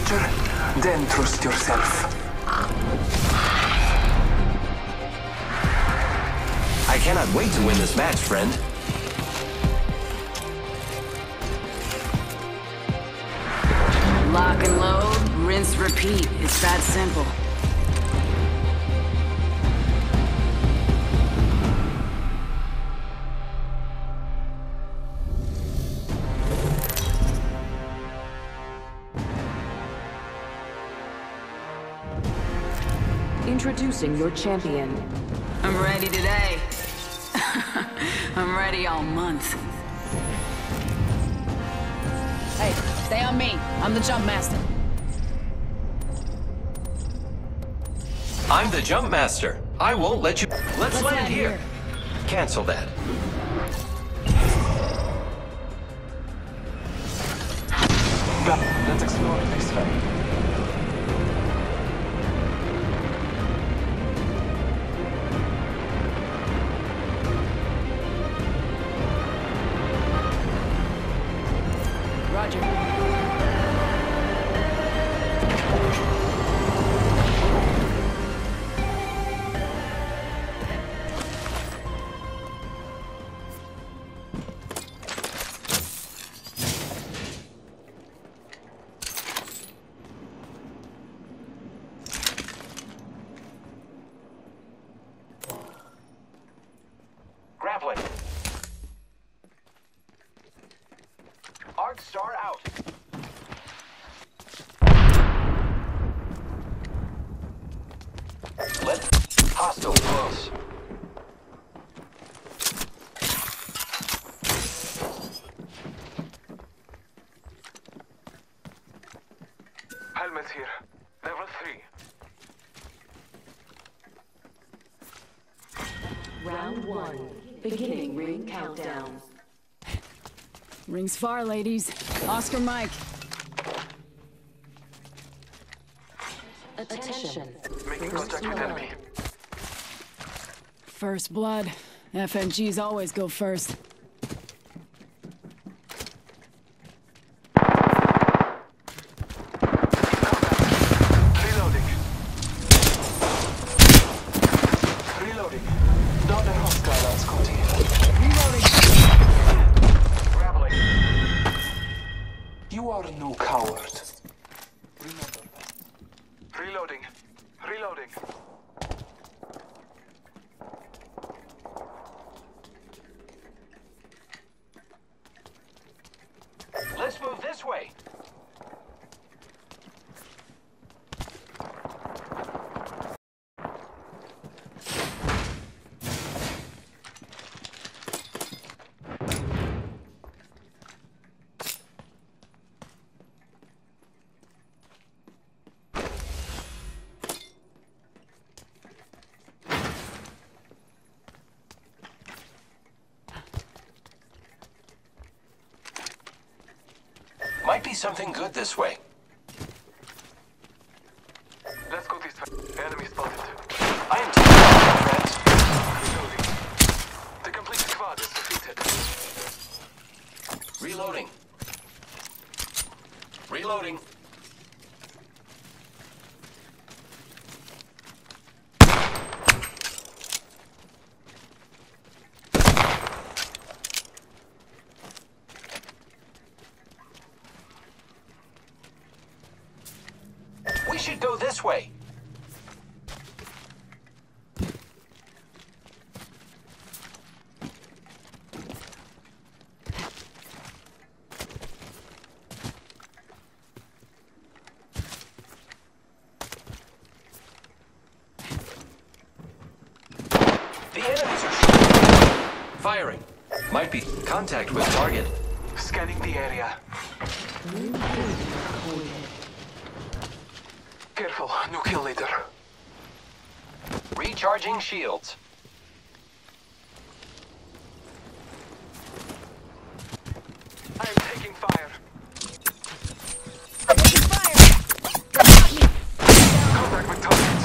future, then trust yourself. I cannot wait to win this match, friend. Lock and load, rinse, repeat. It's that simple. Introducing your champion. I'm ready today. I'm ready all month. Hey, stay on me. I'm the jump master. I'm the jump master. I won't let you... Let's land here. Cancel that. Let's explore this way. Roger. Grappling. Arc Star out. Let's... Hostile close. Helmet here. Level 3. Round 1. Beginning ring countdown. Rings far, ladies. Oscar Mike. Attention. Making contact with enemy. First blood. FMGs always go first. Reloading. Reloading. Not a hostile on Scotty. Grappling. You are no coward. Remember that. Reloading. Reloading. Let's move this way. Might be something good this way. Let's go this way. Enemy spotted. I am taking fire, friends. Reloading. The complete squad is defeated. Reloading. Reloading. We should go this way. The enemies are shooting. Firing. Might be contact with target. Scanning the area. Careful, no kill leader. Recharging shields. I am taking fire. Contact with targets.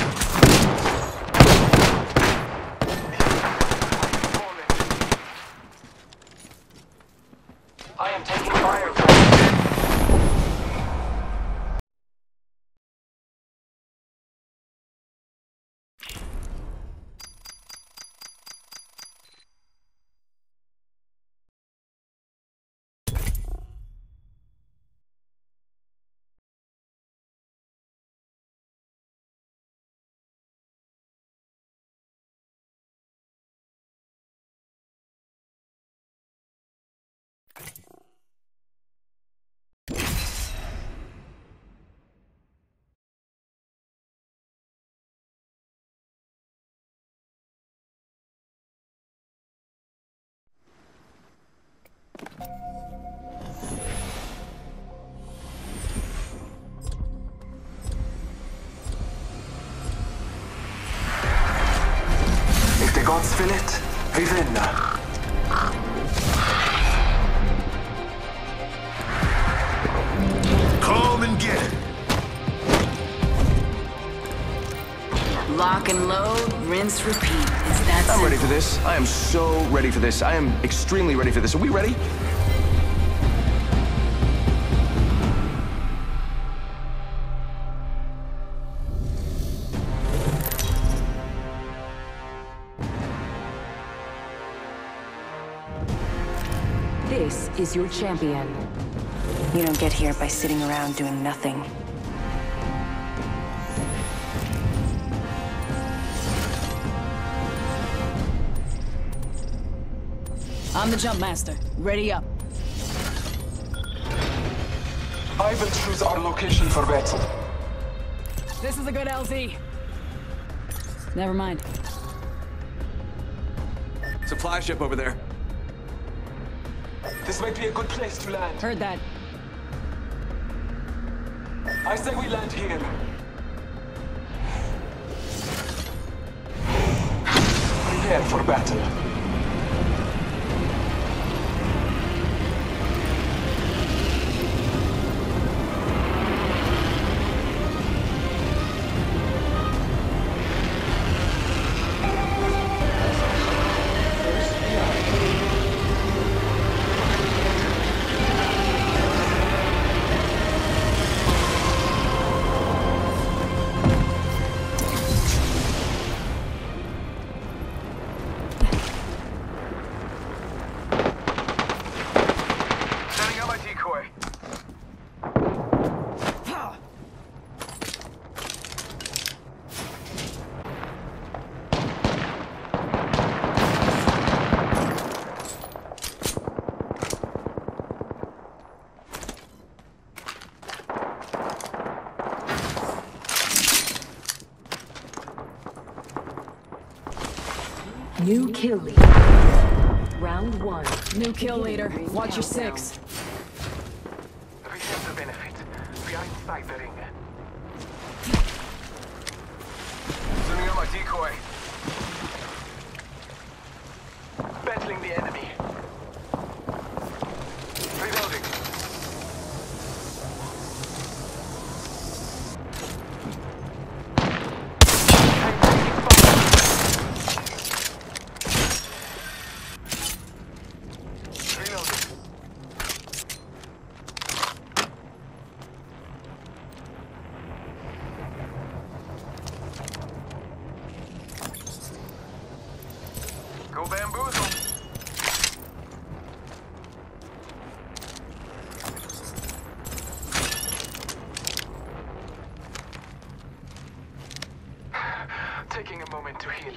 I am taking fire. feel it? Vivenna. Calm and get it. Lock and load, rinse, repeat. It's that I'm ready simple. for this. I am so ready for this. I am extremely ready for this. Are we ready? This is your champion. You don't get here by sitting around doing nothing. I'm the jump master. Ready up. I will choose our location for battle. This is a good LZ. Never mind. Supply ship over there. This might be a good place to land. Heard that. I say we land here. Prepare for battle. Setting up my decoy. New kill leader. Round 1. New kill leader. Watch your six. We have the benefit. We are inside the ring. Sending out my decoy. Battling the enemy. Reloading. Reloading. Go bamboozle. Taking a moment to heal.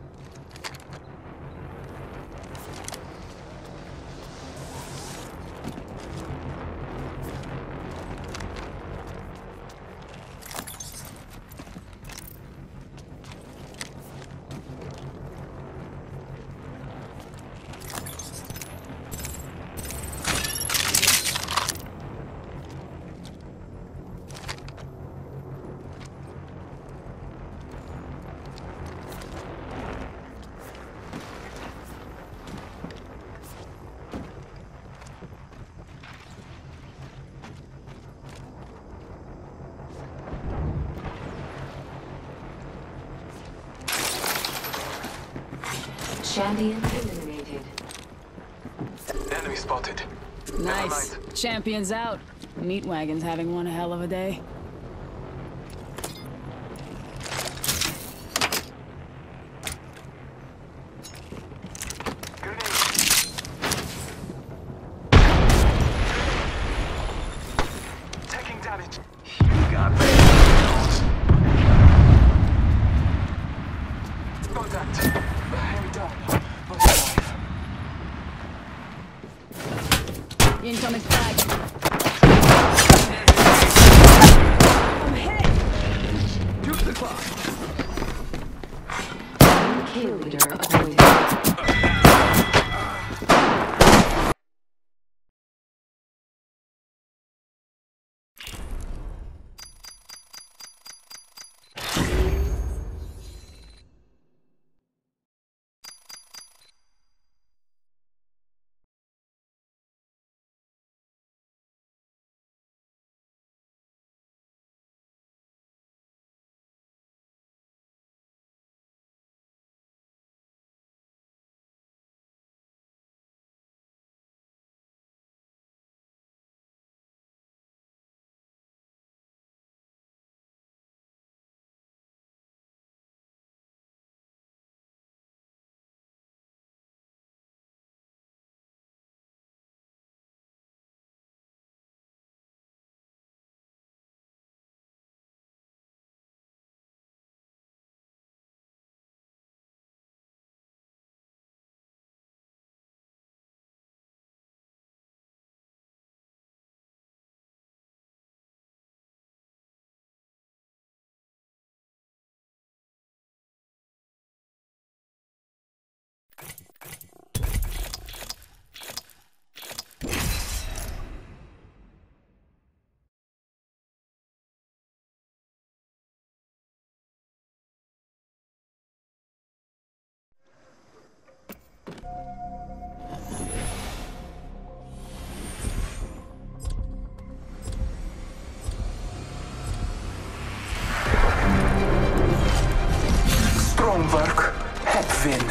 Champion eliminated. Enemy spotted. Nice. Never mind. Champion's out. Meat wagon's having one hell of a day. Grenade. Taking damage. You got me. Contact. Enemy down. But alive. Incoming flag. I'm hit. Use the clock. New kill leader appointed. Homework. Hedwin.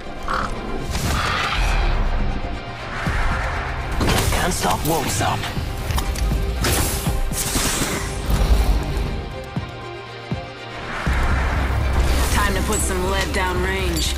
Can't stop, won't stop. Time to put some lead down range.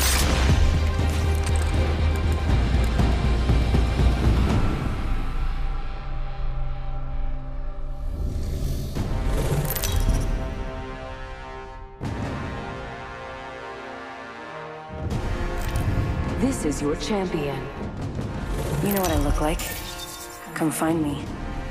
This is your champion. You know what I look like. Come find me.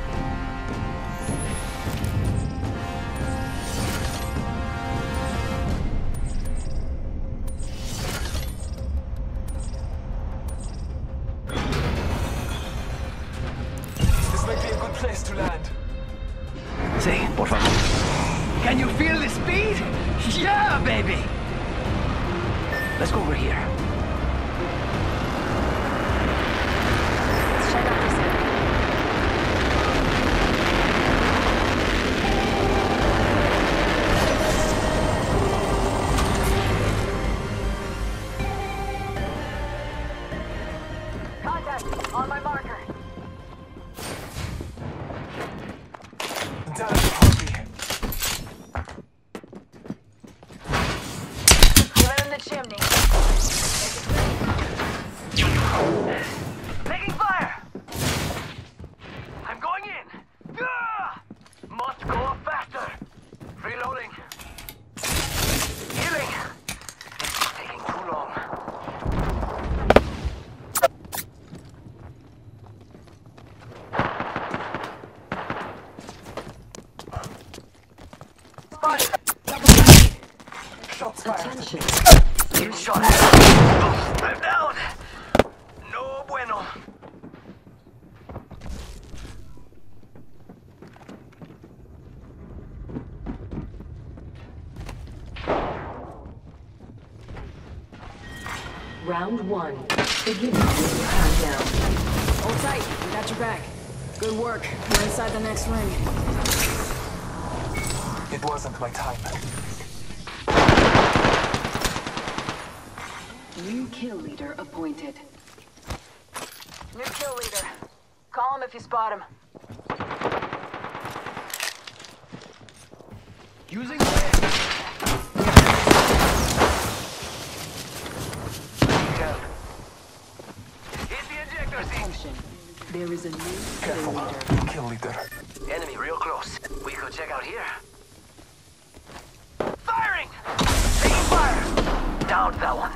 This might be a good place to land. Sí, por favor. Can you feel the speed? Yeah, baby! Let's go over here. Let's check out this area. Contact on my marker. Down the Harvey. Clear in the chimney. Taking fire! I'm going in! Ah! Must go faster! Reloading. Healing! It's taking too long. Shots fired. Attention. Team shot. I'm down! No bueno. Round 1. Beginning the countdown. Hold tight. We got your back. Good work. We're inside the next ring. It wasn't my time. New kill leader appointed. New kill leader. Call him if you spot him. Using the hit the injector seat. Attention. There is a new kill Careful. leader. Kill leader. Enemy real close. We could check out here. Firing! Taking fire! Downed that one.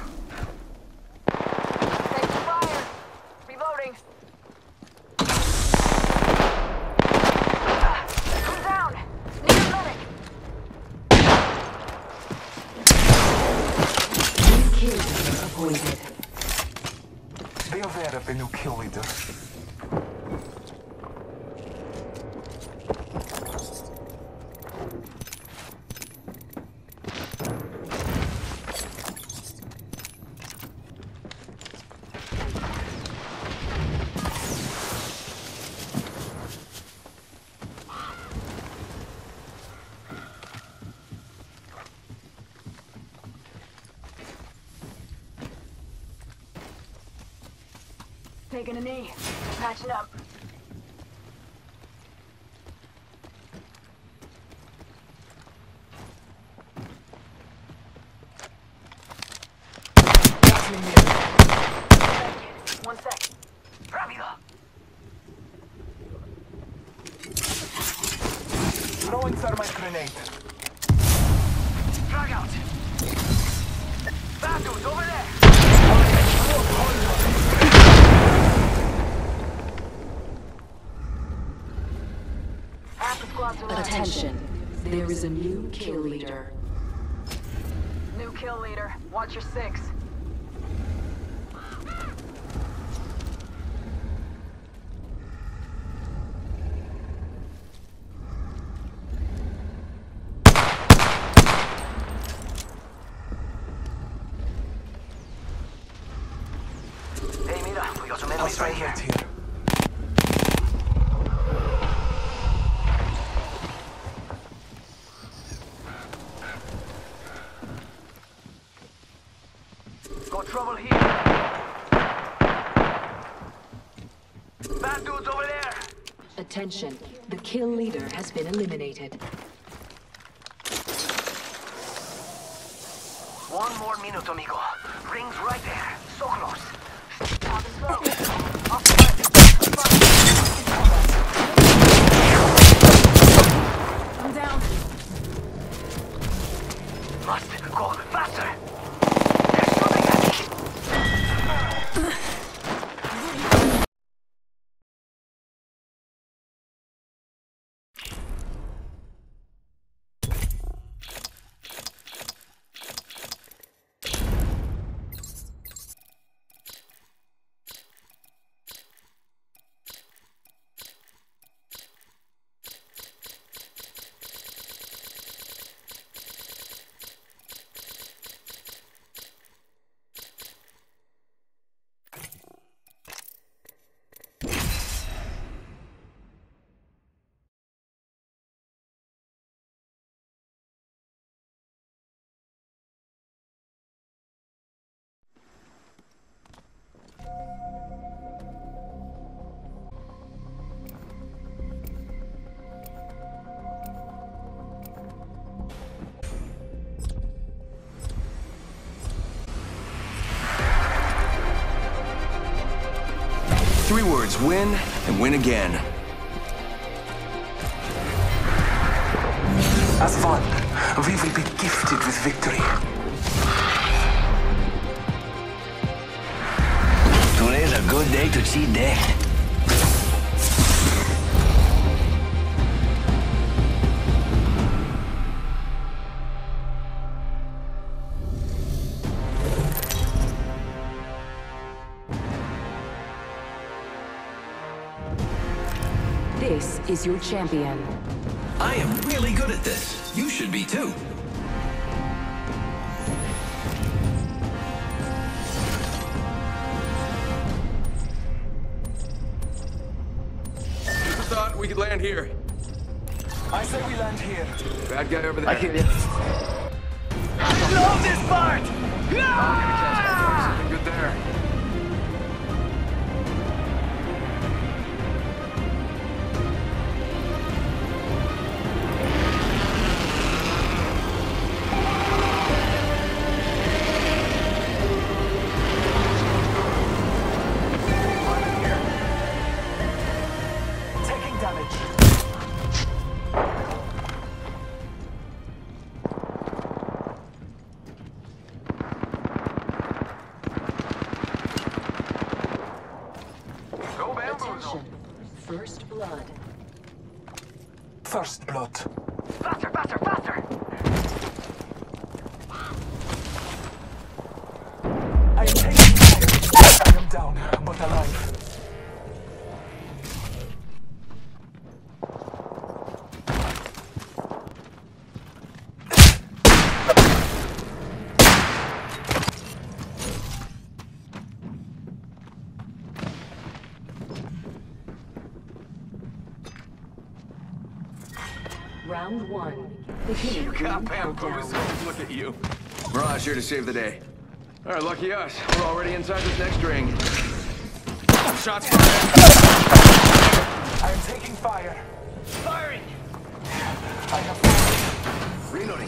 Taking fire. Reloading. Who's down? Need a medic. New kill leader appointed. Be aware of the new kill leader. Taking a knee. Patching up. One sec. Rápido. Throwing thermite grenade. Drag out. Bad dudes over there. Half the squads are left. Attention. There is a new kill leader. New kill leader. Watch your six. Hey, mira, we got some I'll enemies right right here. here. trouble here. Bad dudes over there. Attention, the kill leader has been eliminated. One more minute, amigo. Ring's right there. So close. I'm down. Must go faster. They're shooting at me. Three words: win and win again. As one, we will be gifted with victory. Today's a good day to cheat death. This is your champion. I am really good at this. You should be too. Who thought we could land here? I say we land here. Bad guy over there. I hear you. Love this part! Something good there. Taking damage. Go bamboozle. Attention, first blood. First blood. Faster, faster, faster! I am taking fire. I am down, but alive. Round one. Beginning ring countdown. Look at you. Mirage here to save the day. All right, lucky us. We're already inside this next ring. Shots fired. I am taking fire. Firing! I have fallen. Reloading.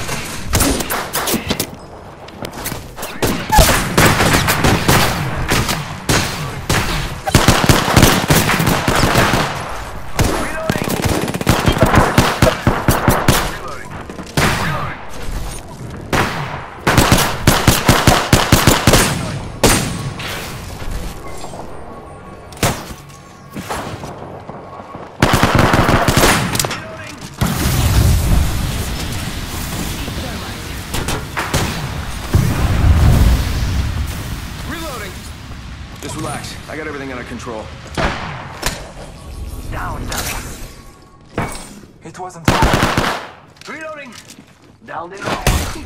Just relax. I got everything under control. Down, down. It wasn't. Reloading! Down in low.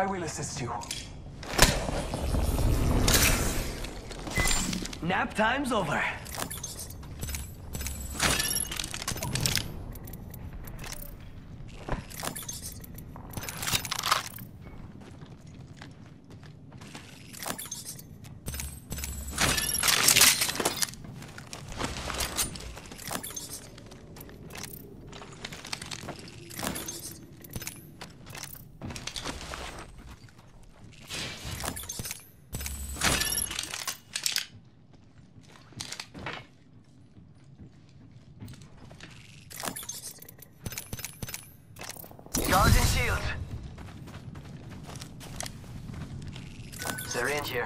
I will assist you. Nap time's over. Guards and shields. Syringe here.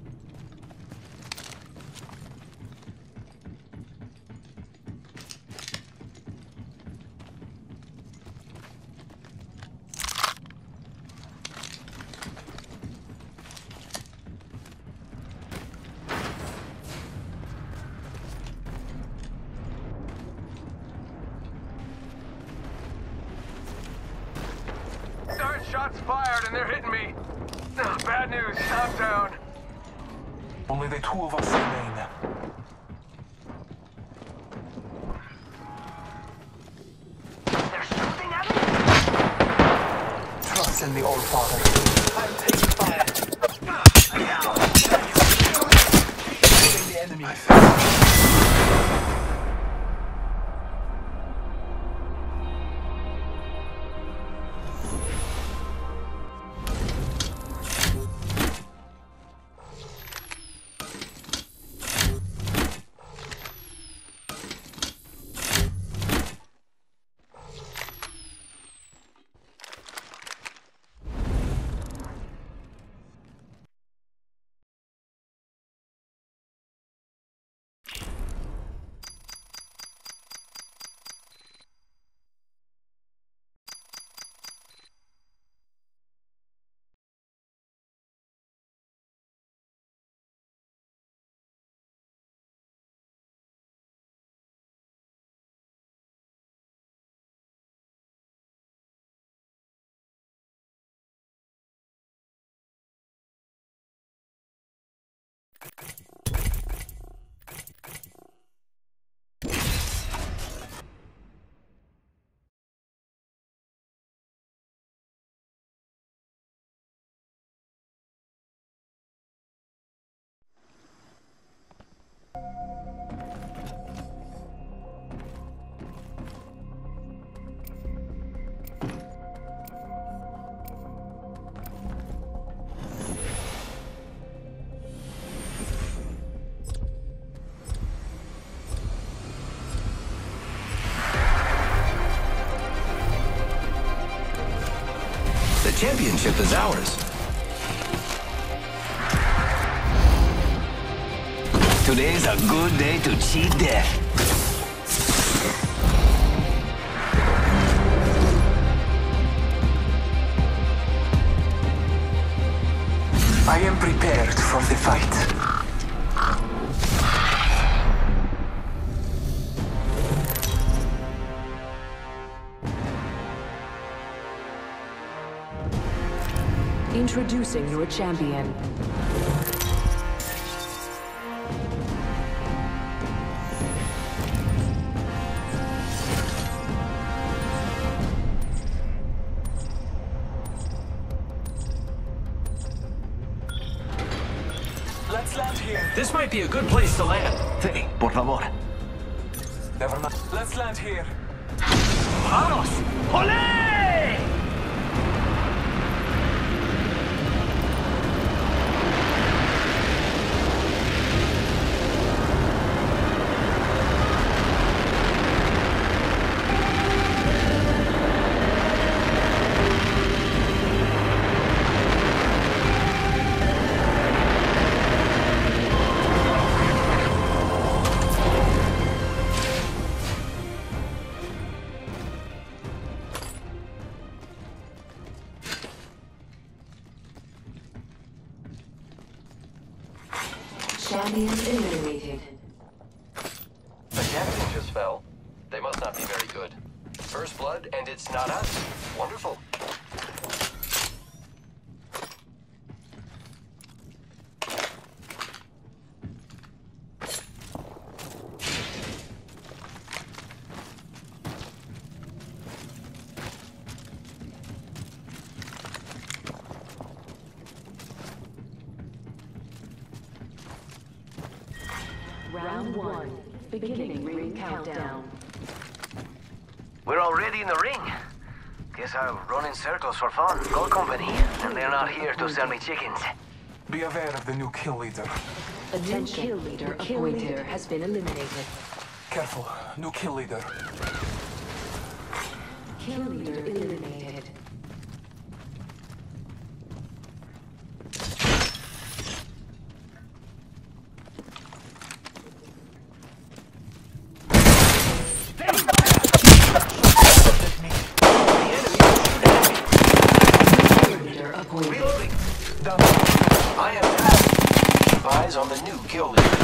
Shots fired and they're hitting me. Ugh, bad news, I'm down. Only the two of us remain. They're shooting at me! Trust in the Old Father. I'm taking fire. Killing the enemy. The championship is ours. Today's a good day to cheat death. I am prepared for the fight. Introducing your champion. Let's land here. This might be a good place to land. Sí, por favor. Never mind. Let's land here. ¡Vamos! ¡Olé! Champion eliminated. The captain just fell. They must not be very good. First blood, and it's not us. Wonderful. Round 1. Beginning ring countdown. We're already in the ring. Guess I'll run in circles for fun. Gold company, and they're not here to sell me chickens. Be aware of the new kill leader. Attention, kill leader appointed has been eliminated. Careful, new kill leader. Kill leader eliminated. Reloading. Done. I am tasked. Keep eyes on the new kill leader.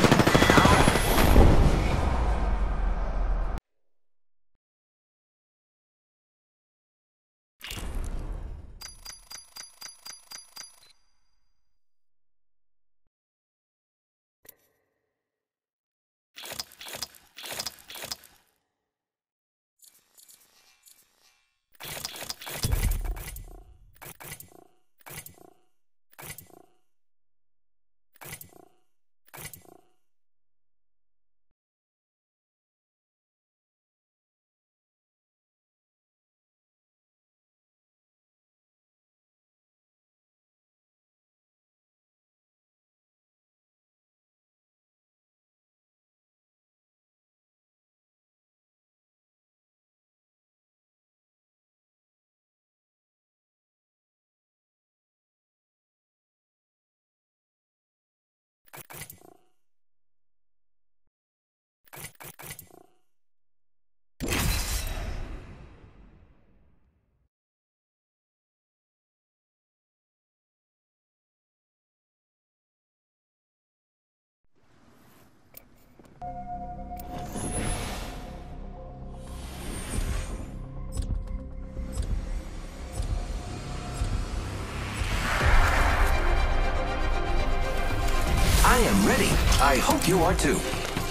I am ready. I hope you are too.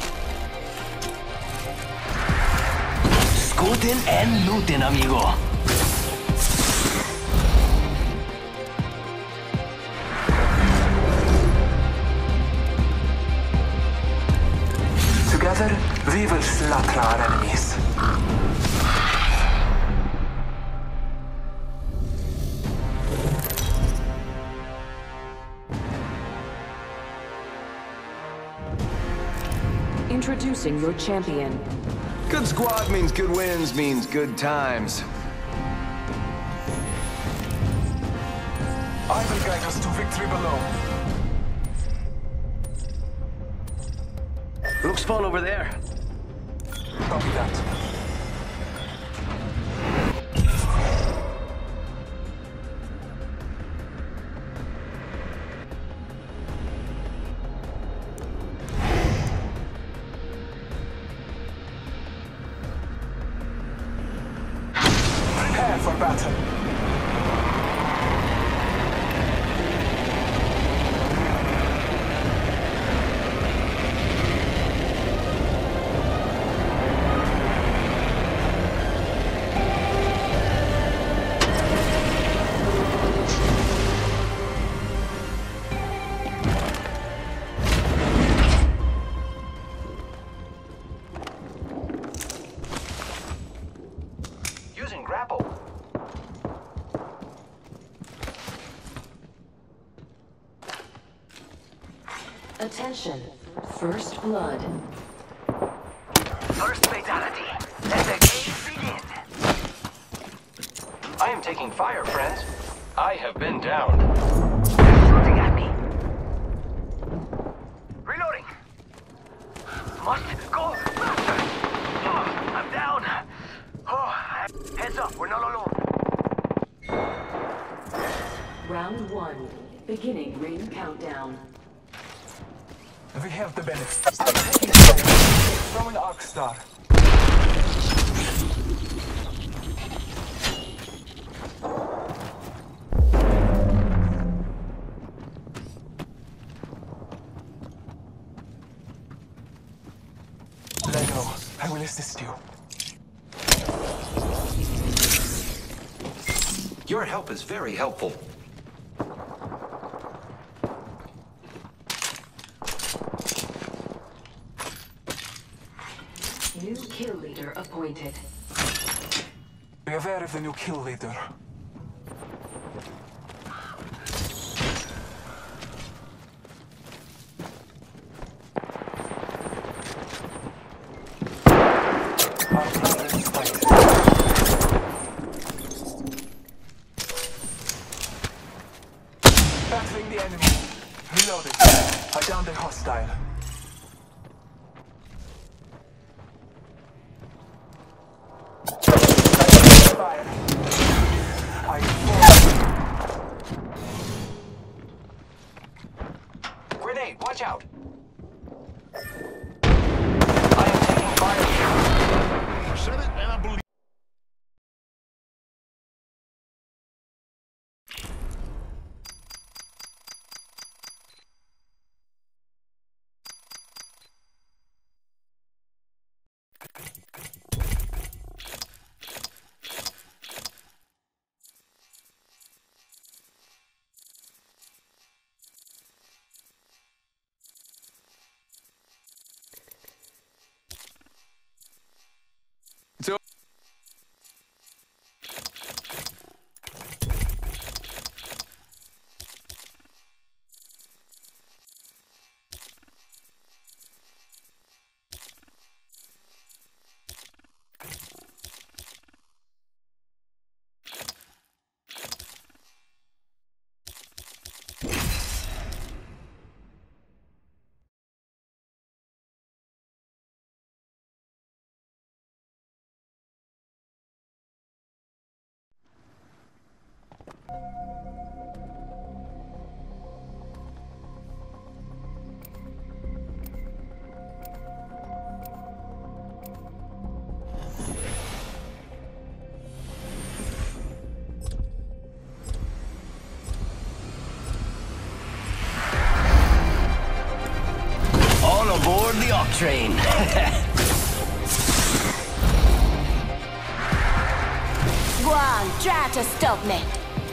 Scootin' and lootin', amigo. Together, we will slaughter our enemies. Introducing your champion. Good squad means good wins, means good times. I will guide us to victory below. Looks fun over there. Copy that. Prepare for battle. Using grapple. Attention. First blood. First fatality. Let the game begin. I am taking fire, friends. I have been down. Shooting at me. Reloading. Must go faster. Oh, I'm down. Oh, heads up. We're not alone. Round 1. Beginning ring countdown. We have the benefits. I'm taking fire. Throwing Arc Star. Lego, I will assist you. Your help is very helpful. kill leader appointed. Be aware of the new kill leader. Our brother is fighting. Battling the enemy. Reloading. I downed a hostile. Fire. Grenade, watch out! I am taking fire. I said it and I believe. Aboard the Ock Train. Go on, try to stop me.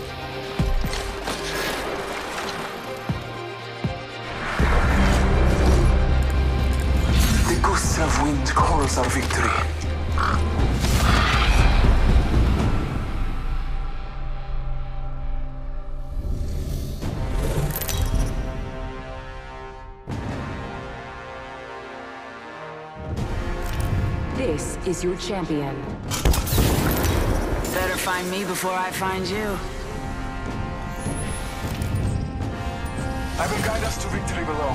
The gusts of wind calls our victory. This is your champion. Better find me before I find you. I will guide us to victory below.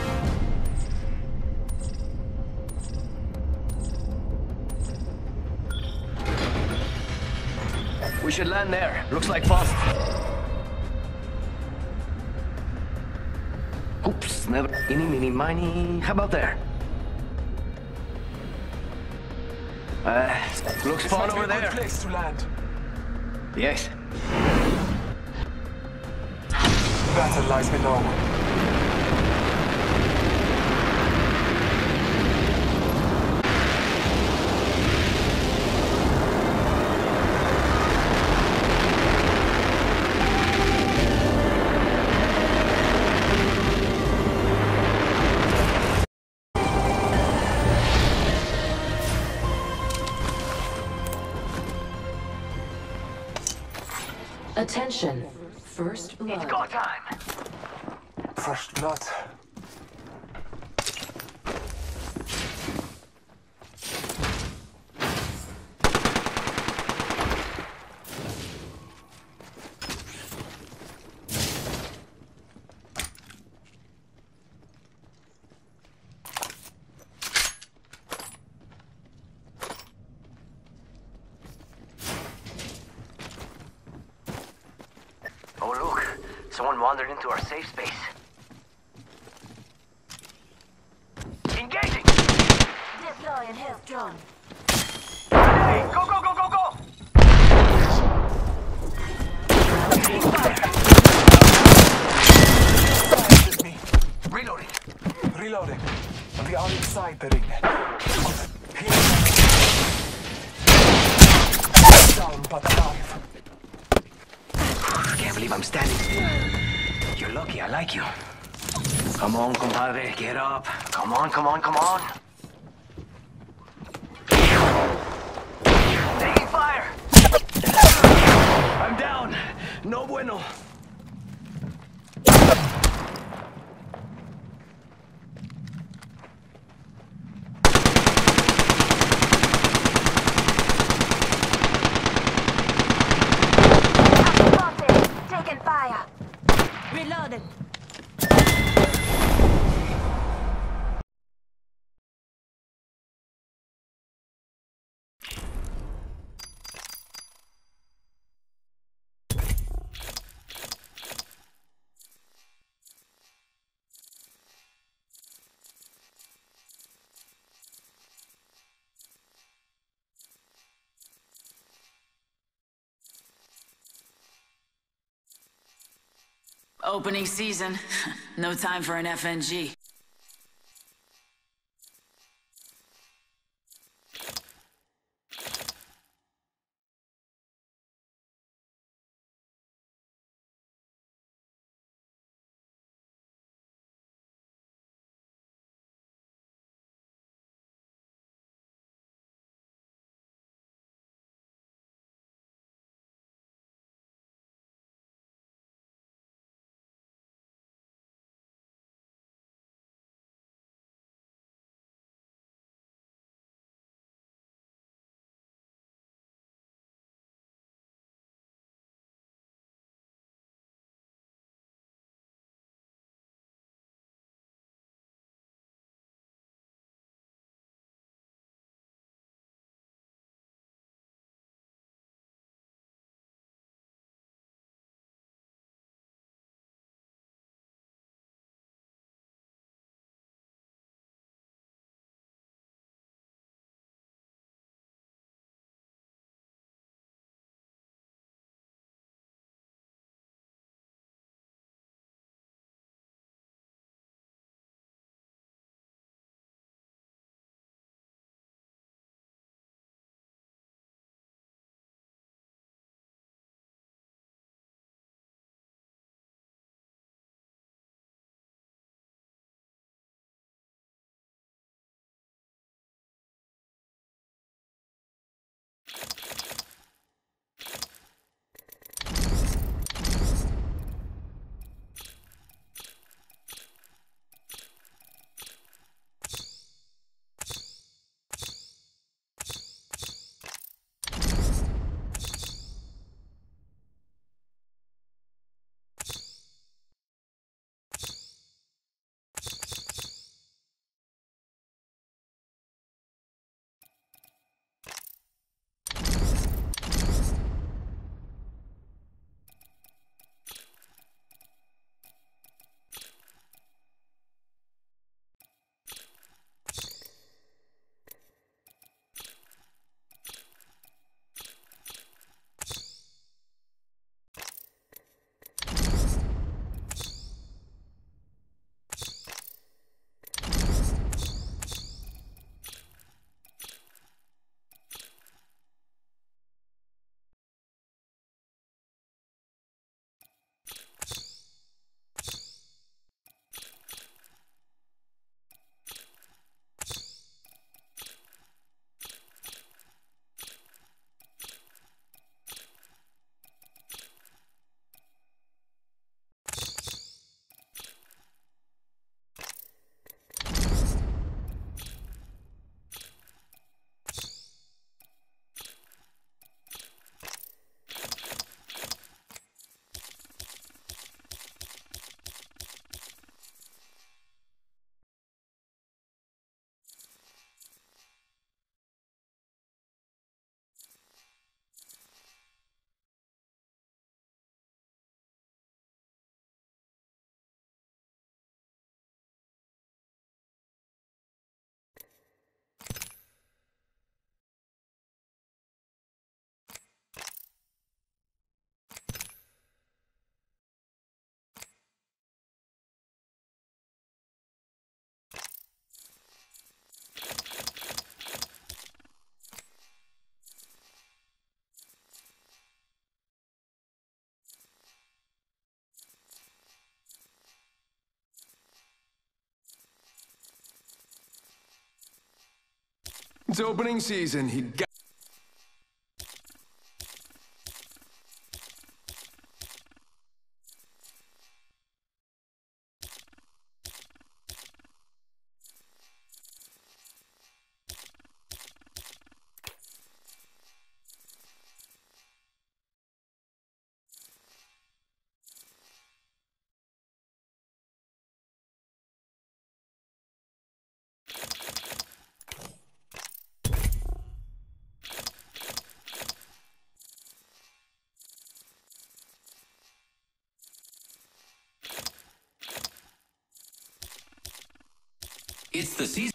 We should land there. Looks like fast. Oops, never. Eeny, meeny, miny. How about there? Looks This fun might be over a good there. place to land. Yes. Battle lies below. Attention. First blood. It's go time. First blood. Oh, look. Someone wandered into our safe space. Engaging! Deploying health drone. Hey, go, go, go, go, go! With me. Reloading. Reloading. We are inside the ring. Down but alive. Can't believe I'm standing. You're lucky, I like you. Come on, compadre, get up. Come on, come on, come on. No bueno. Taking fire. Reloading. Opening season. No time for an FNG. It's opening season. He got... It's the season.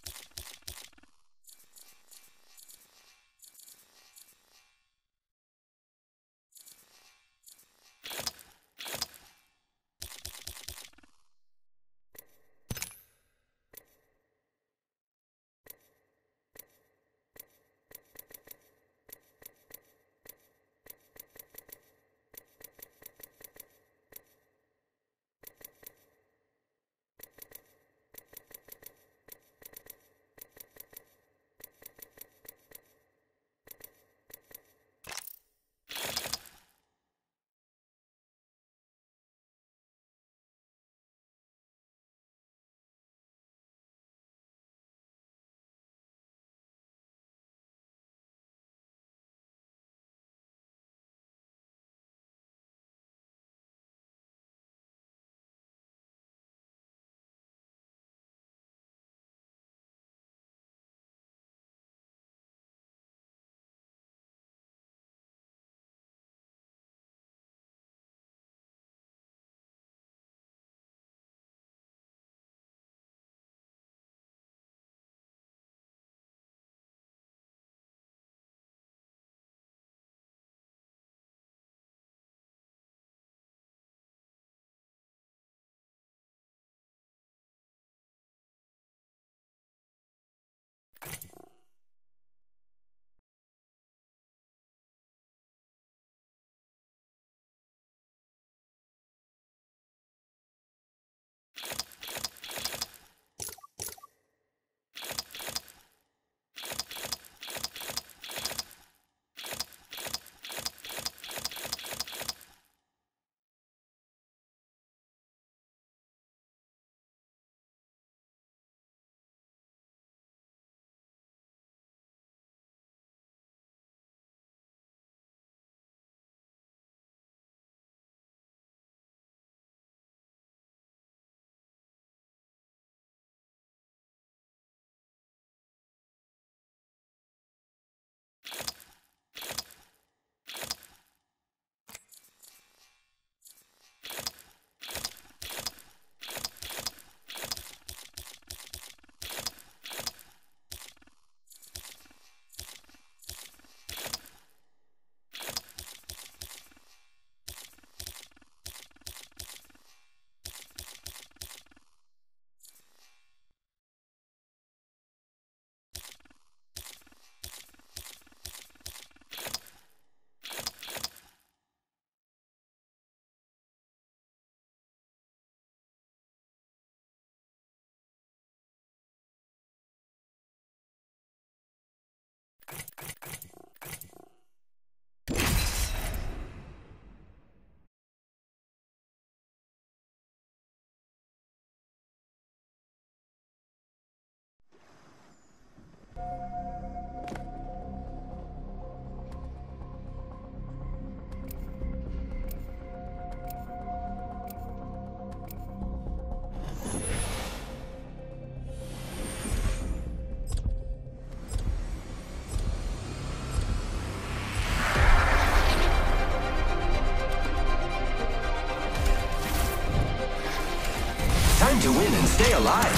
Time to win and stay alive.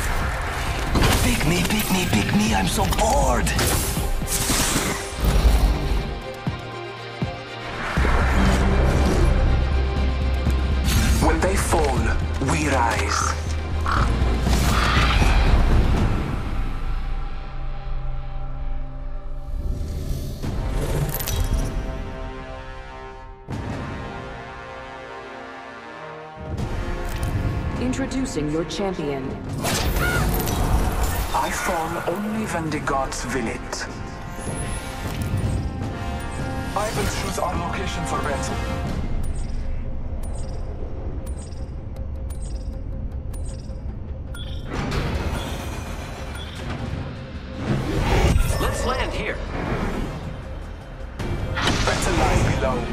Pick me, pick me, pick me. I'm so bored. When they fall, we rise. Introducing your champion. I fall only when the gods will it. I will choose our location for battle. Let's land here. Battle lies below.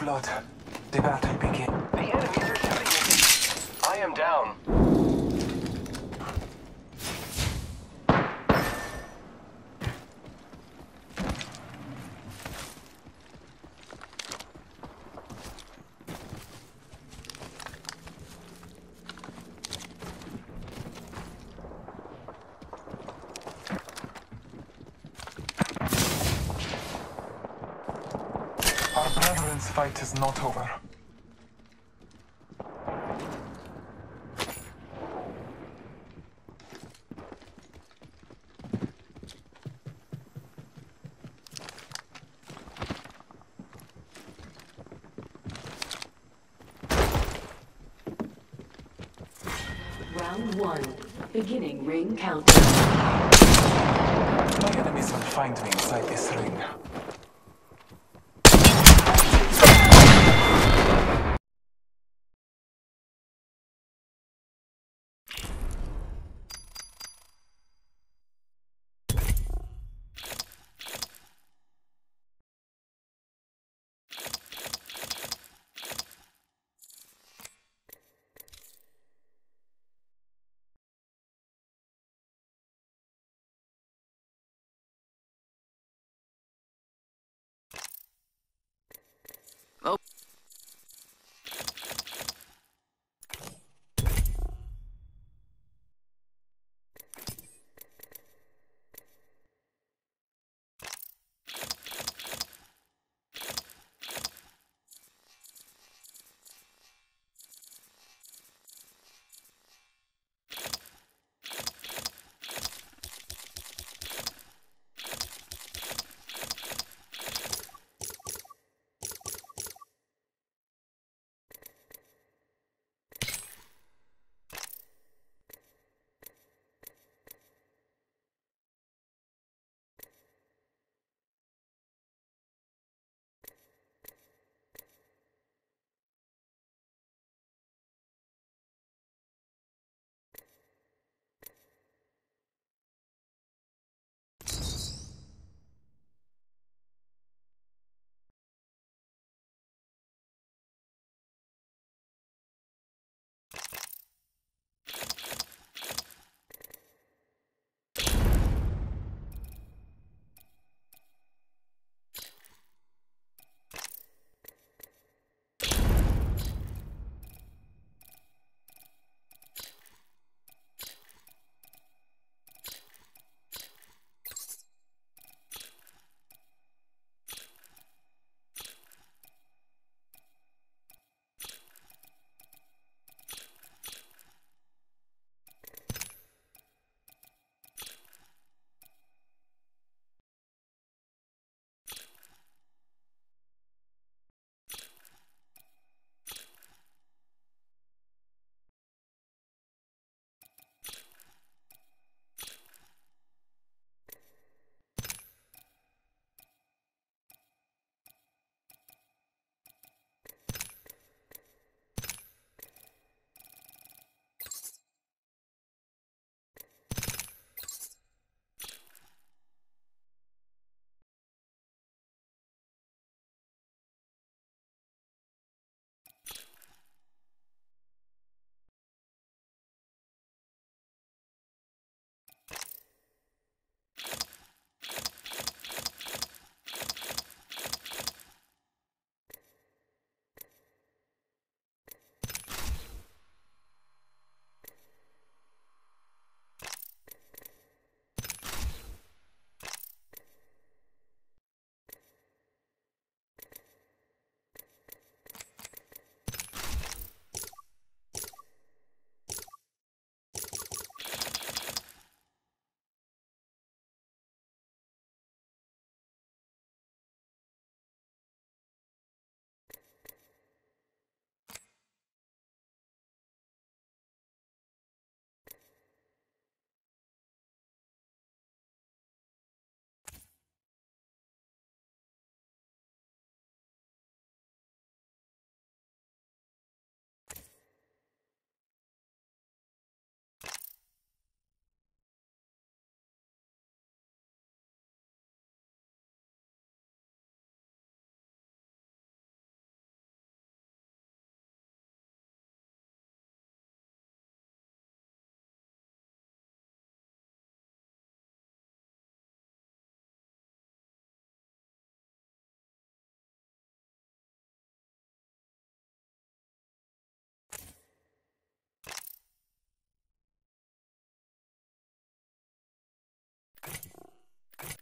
reload. The battle begins. The enemies are shooting at me. I am down. Our brethren's fight is not over. Round 1. Beginning ring countdown. My enemies will find me inside this ring.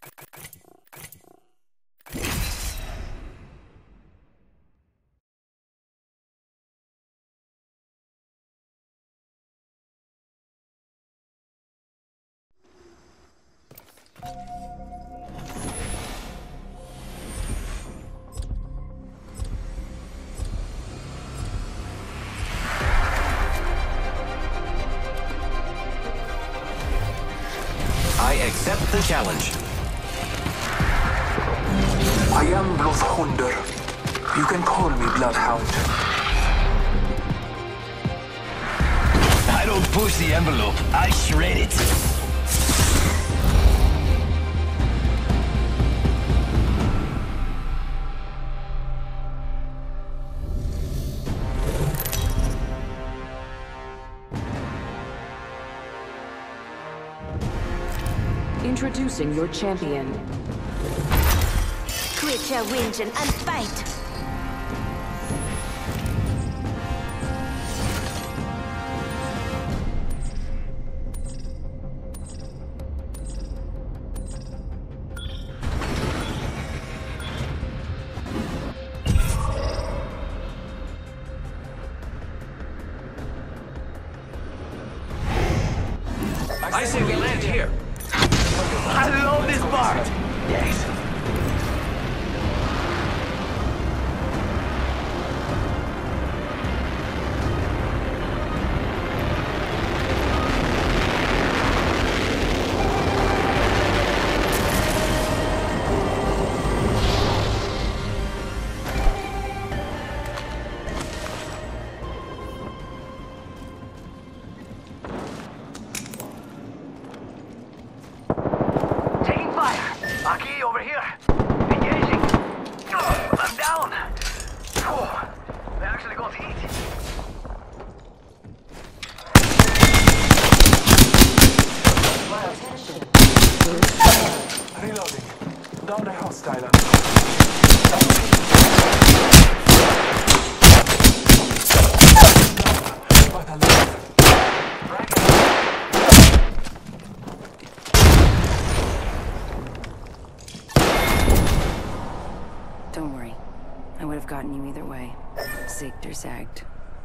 I accept the challenge. I am Bloodhunder. You can call me Bloodhound. I don't push the envelope, I shred it. Introducing your champion. Quit your whinging and fight! I say we land here. I love this part! Yes. Taking fire! Aki, over here! Engaging! I'm down! They actually got hit! Reloading. Down the hostile. But alive. Don't worry. I would have gotten you either way. Zigged or zagged.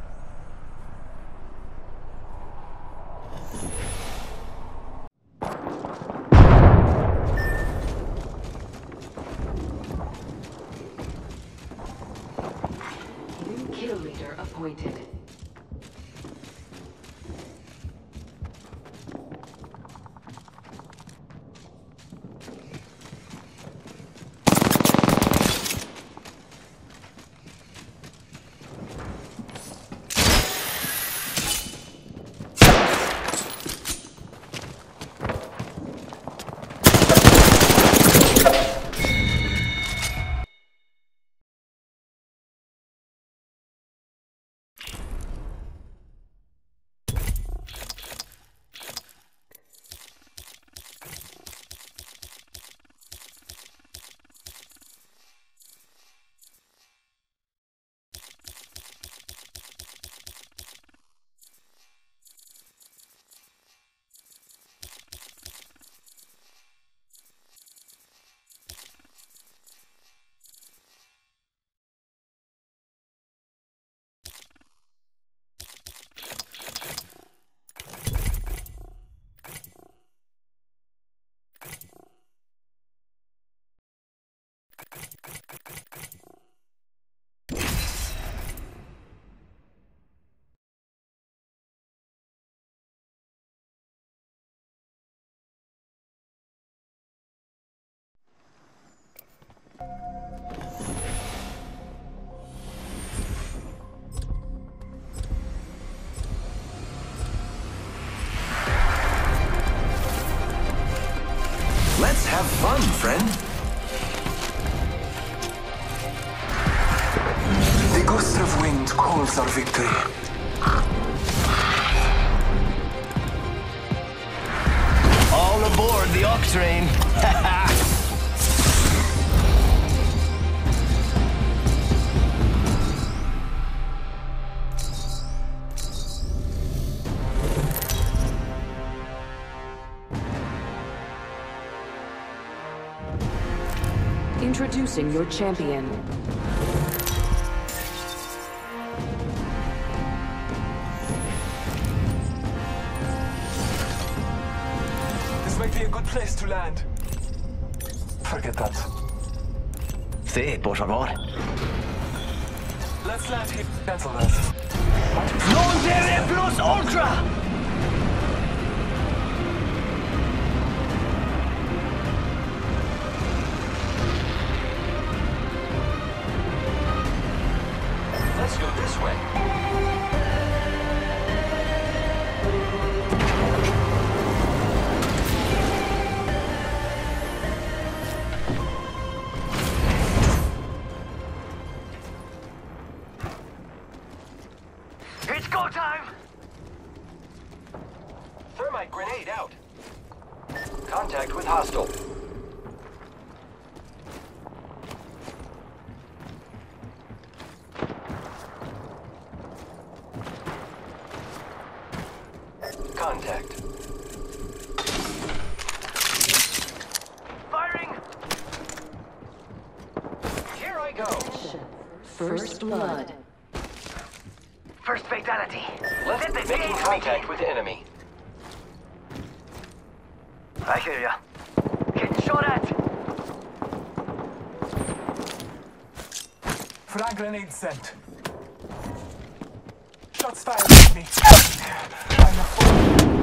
New kill leader appointed. Let's have fun, friend. The gust of wind calls our victory. All aboard the Ock train! Introducing your champion. This might be a good place to land. Forget that. Sí, por favor. Let's land here. Cancel this. Non dere plus ultra! Let's go this way. It's go time! Thermite grenade out. Contact with hostile. Contact. Firing! Here I go. First blood. First fatality. Left Let the making game contact begin. with the enemy. I hear ya. Getting shot at. Frag grenade sent. Shots fired at me. I'm a fool.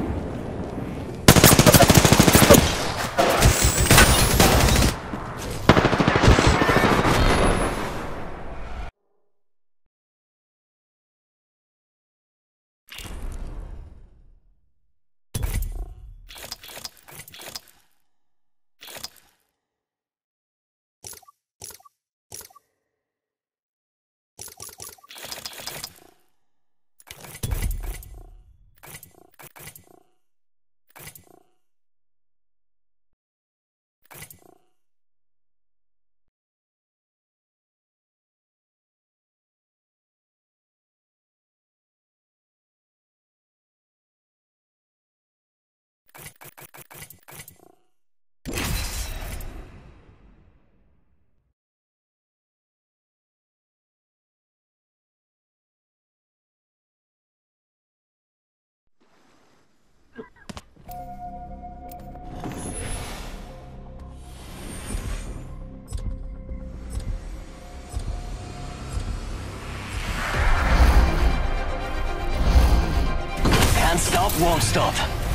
Can't stop, won't stop.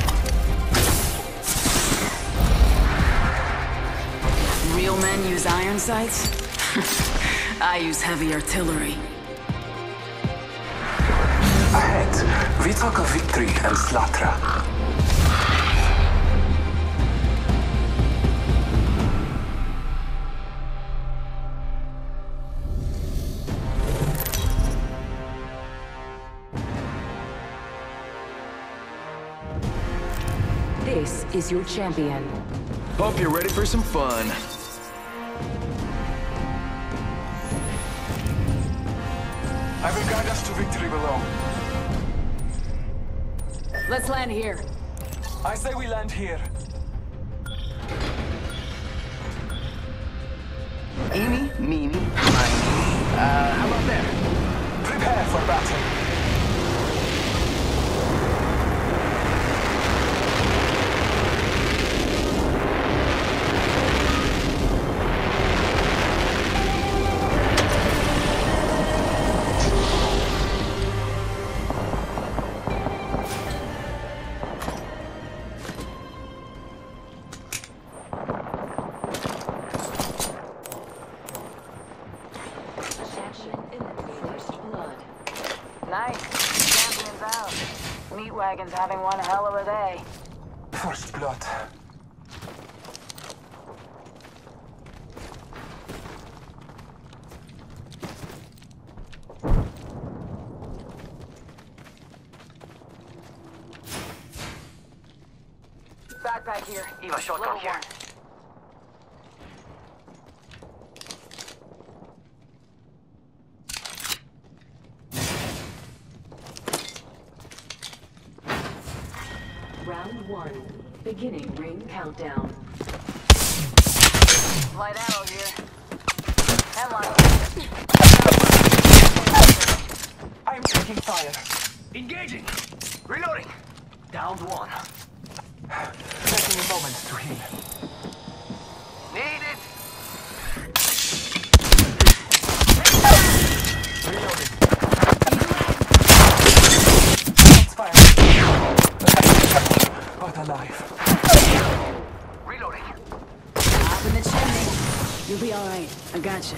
Real men use iron sights? I use heavy artillery. Ahead, we talk of victory and slaughter. This is your champion. Hope you're ready for some fun. I will guide us to victory below. Let's land here. I say we land here. Eeny, meeny, miny. How about there? Prepare for battle. Nice. Champion's out. Meat wagon's having one hell of a day. First blood. Backpack here. Eva, shotgun here. Round one. Beginning ring countdown. Light ammo here. Hemlock. I'm taking fire. Engaging. Reloading. Downed one. Taking a moment to heal. Need it. Reloading. Shots fired. But alive. Reloading. Up in the chimney. You'll be alright. I gotcha.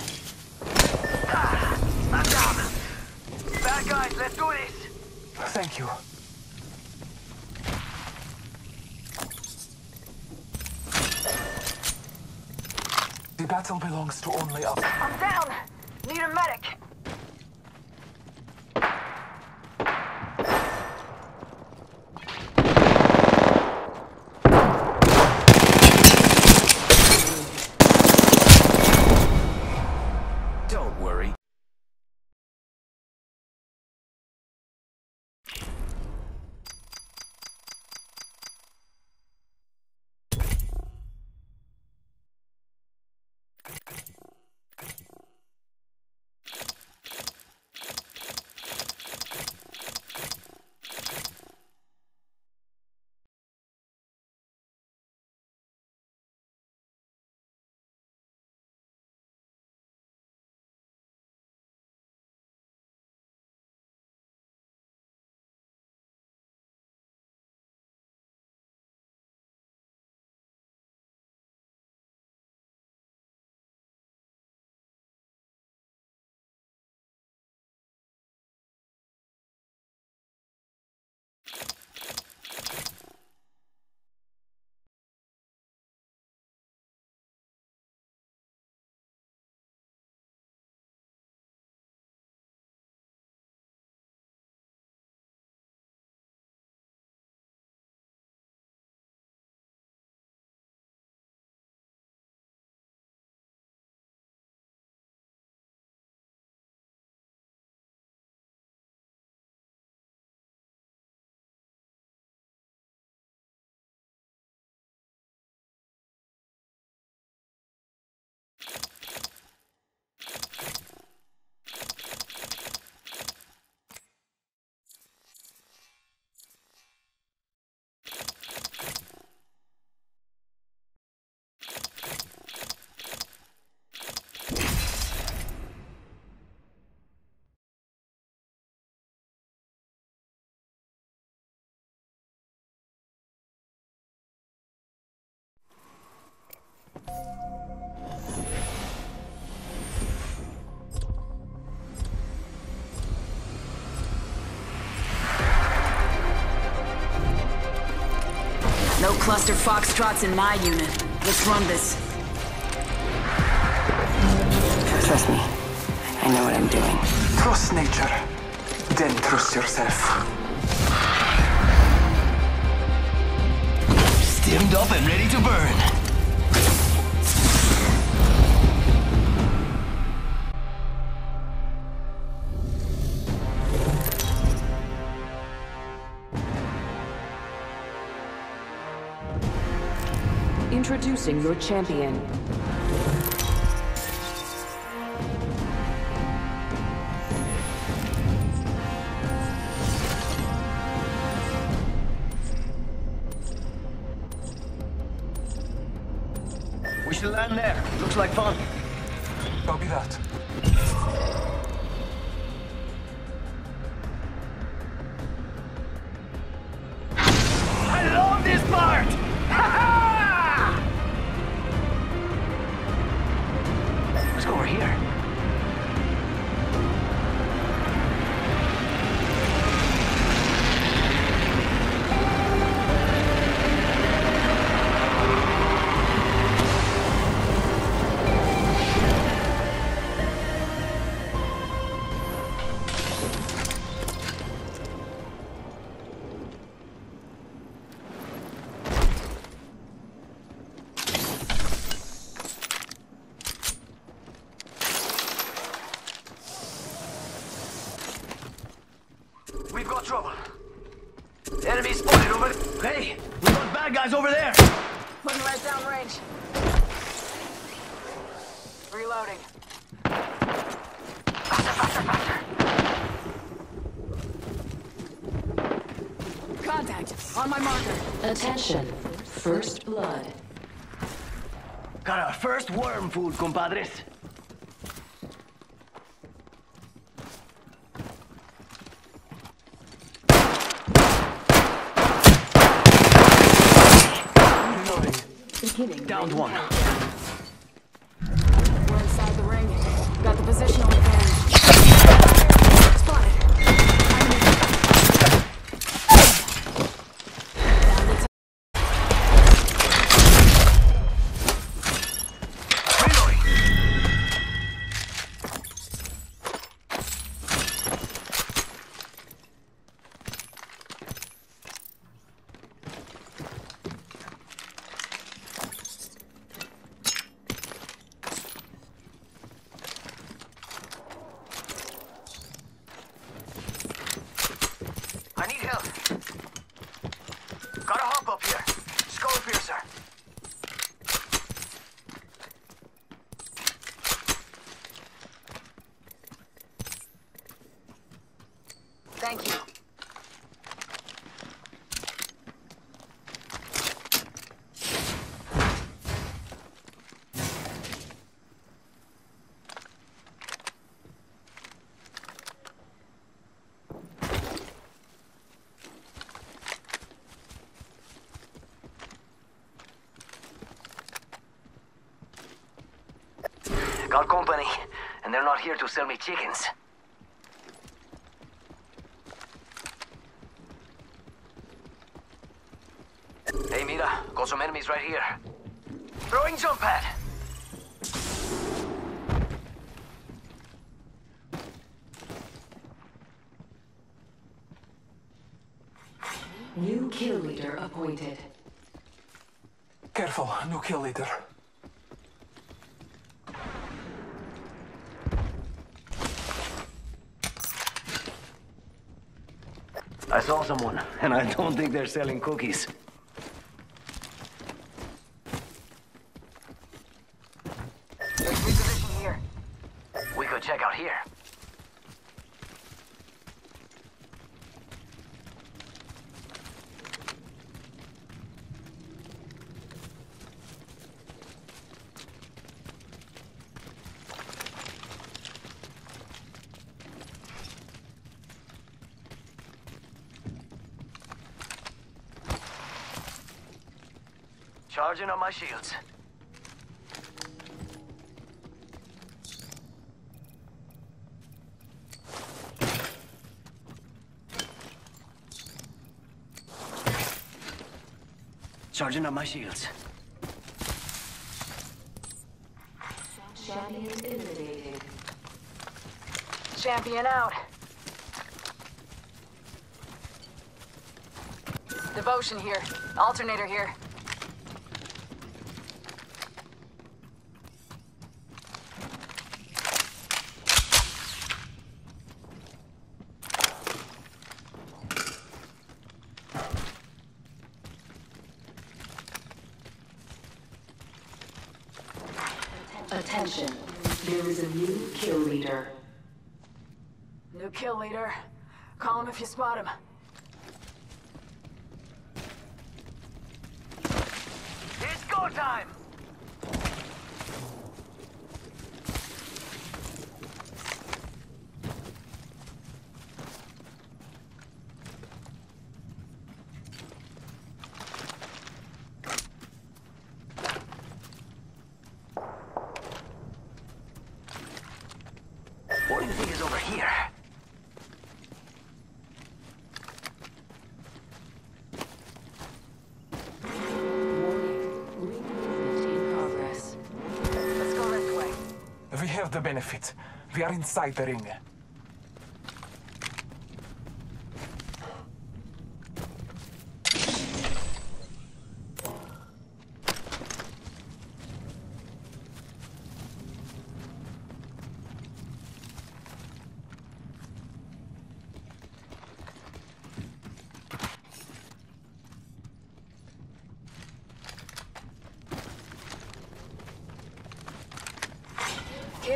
I'm down. Bad guys, let's do this. Thank you. The battle belongs to only us. I'm down. Need a medic. Don't worry. No cluster foxtrots in my unit. Let's run this. Trust me. I know what I'm doing. Trust nature. Then trust yourself. Stimmed up and ready to burn. Introducing your champion. We should land there. Looks like fun. Copy that. I love this part! Let's go over here. We've got trouble. Enemy spotted over there. Hey, we got bad guys over there. Putting right down range. Reloading. Contact! On my marker. Attention. First blood. Got our first worm food, compadres. Downed one. We're inside the ring. Got the positional advantage. Spotted. I need help. Gotta hop up here. Skull piercer. Thank you. Got company, and they're not here to sell me chickens. Hey, Mira, got some enemies right here. Throwing jump pad. New kill leader appointed. Careful, new kill leader. I saw someone, and I don't think they're selling cookies. There's reposition here. We could check out here. Charging on my shields. Charging on my shields. Champion eliminated. Champion out. Devotion here. Alternator here. Attention. There is a new kill leader. New kill leader. Call him if you spot him. It's go time! What do you think is over here? Let's go this way. We have the benefit. We are inside the ring.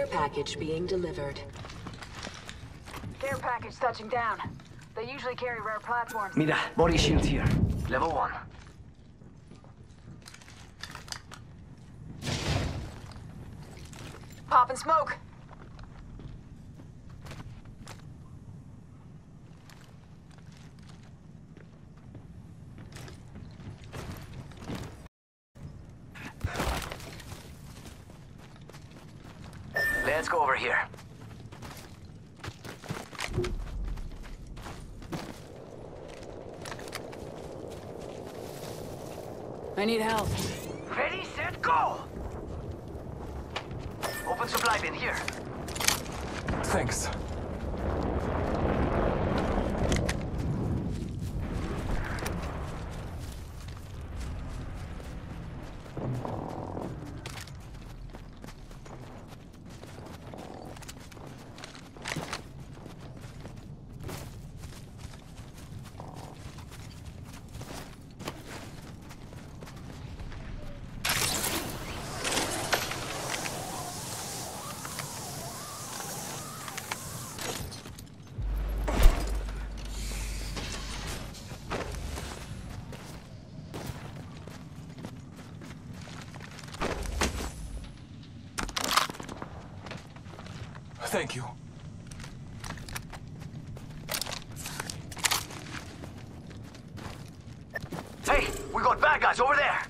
package being delivered. Care package touching down. They usually carry rare platforms. Mira, body shield here. Level 1. Pop and smoke. Let's go over here. I need help. Ready, set, go! Open supply bin here. Thanks. Thank you. Hey, we got bad guys over there.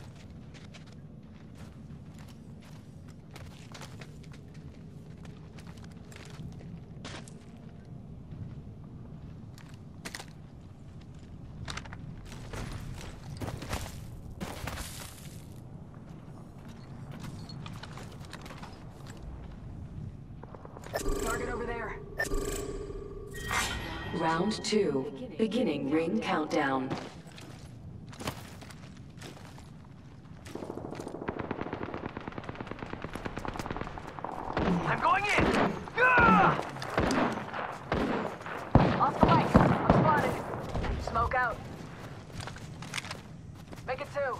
Target over there. Round 2. Beginning ring countdown. I'm going in! Gah! Off the mic. I'm spotted. Smoke out. Make it 2.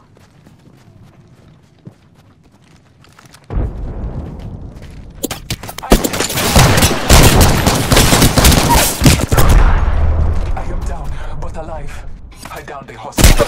I am down, but alive. I downed the hospital.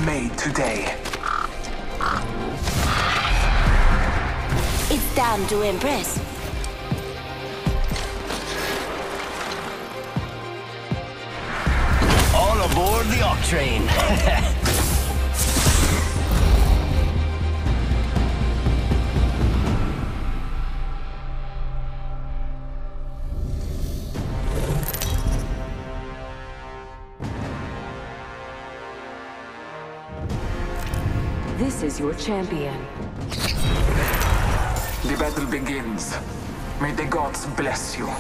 made today. It's time to impress. All aboard the Oct train. This is your champion. The battle begins. May the gods bless you.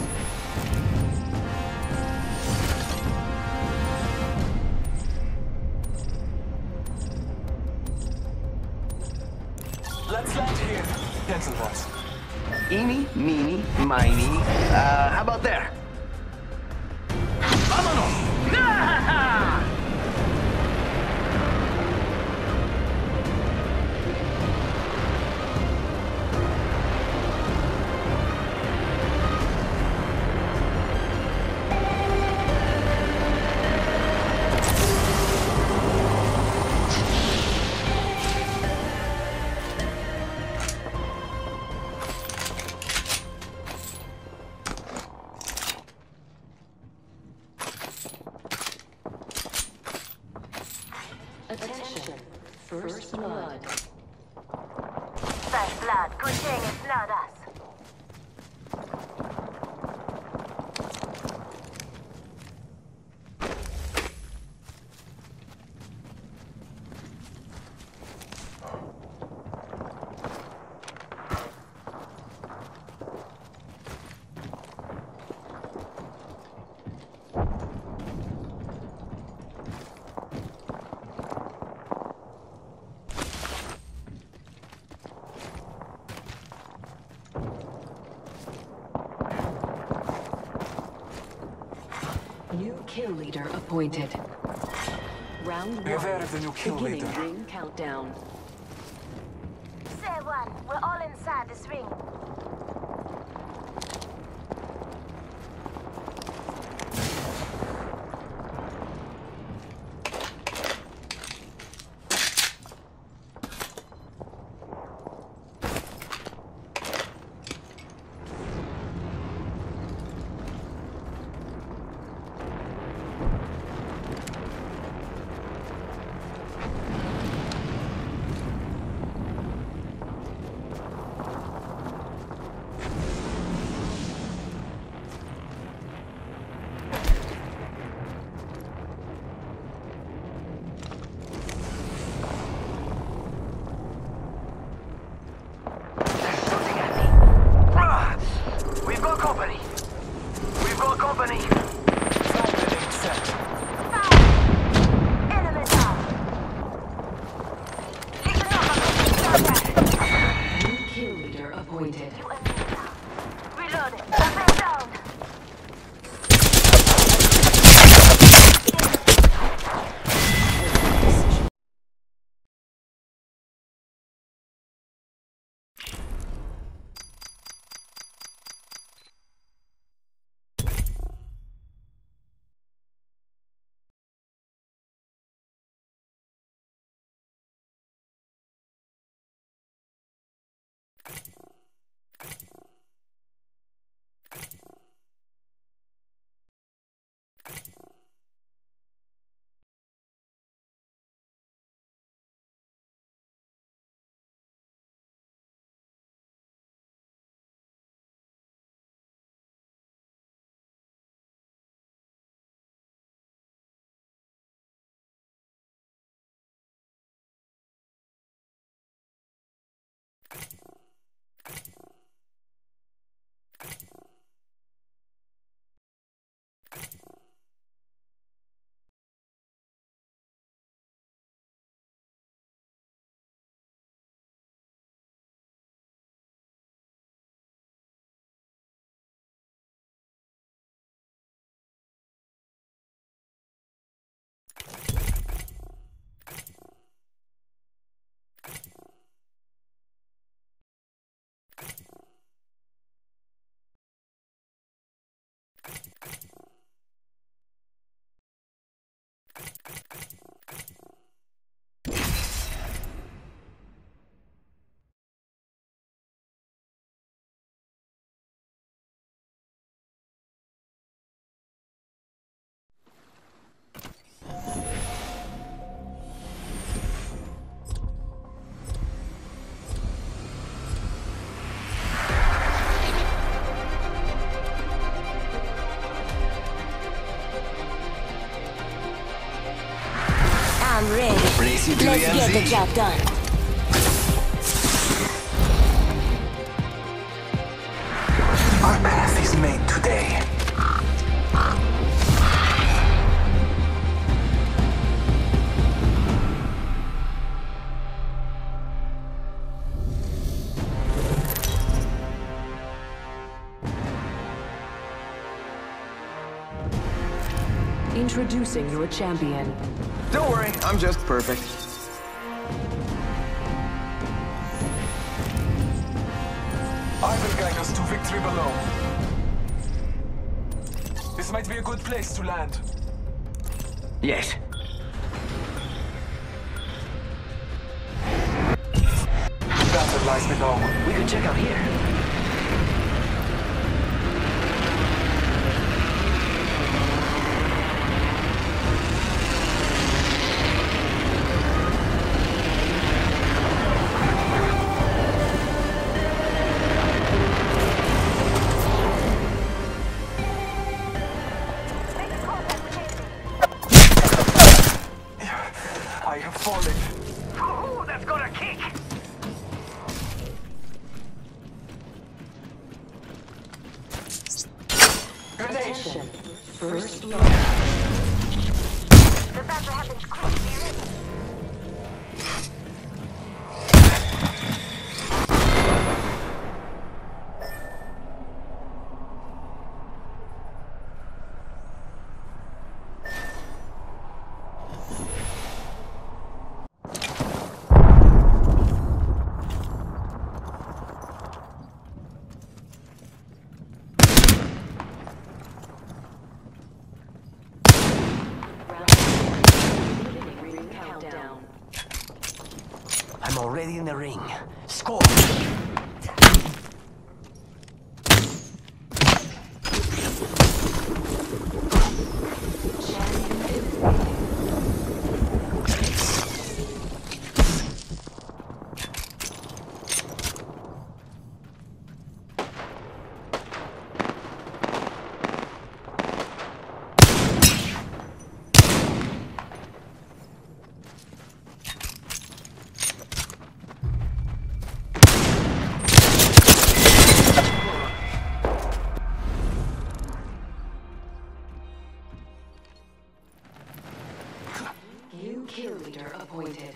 Let's land here. Cancel that. Eeny, meeny, miny. How about there? Vámonos! Attention. First blood. First blood, good thing it's not us. New kill leader appointed. Round Be aware one. of the new kill Beginning leader. ring countdown. Say one, we're all inside this ring. We've got company. We've got company. Enemy down. New kill leader appointed. Reloading. Man down. the Let's get the MZ. job done. Our path is made today. Introducing your champion. Don't worry, I'm just perfect. I will guide us to victory below. This might be a good place to land. Yes. Battle lies below. We could check out here. I have fallen. Ooh, that's got a kick. Grenade! Attention. First blood. The battle happens quick. Be ready. Countdown. I'm already in the ring. Score! New kill leader appointed.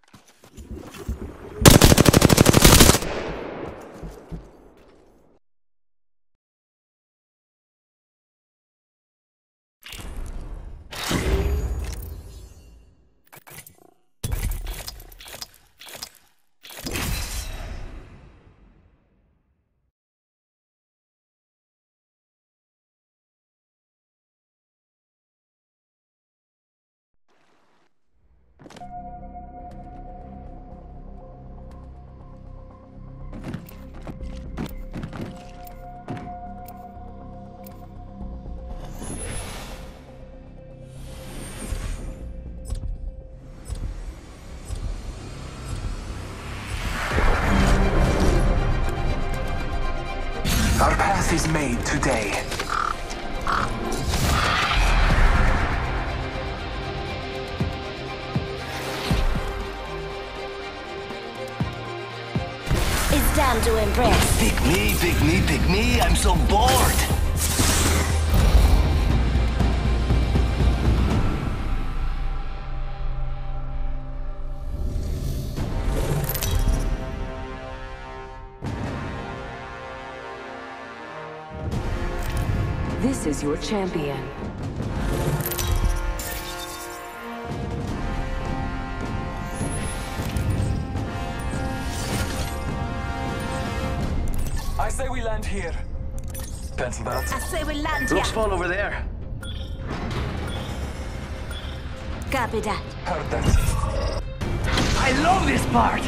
Our path is made today. It's time to impress. Pick me, pick me, pick me. I'm so bored. This is your champion. I say we land here. Pencil that. I say we land here. Looks fun over there. Copy that. Heard that. I love this part.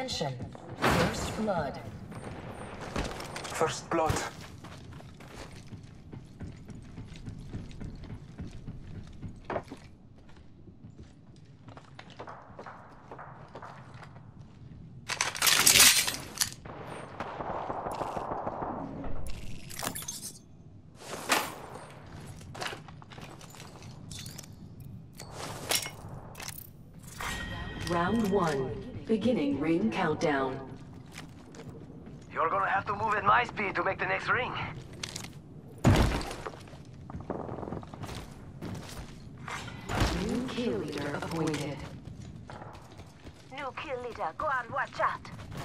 Attention. First blood. First blood. Round 1. Beginning ring countdown. You're gonna have to move at my speed to make the next ring. New kill leader appointed. New kill leader. Go on, watch out.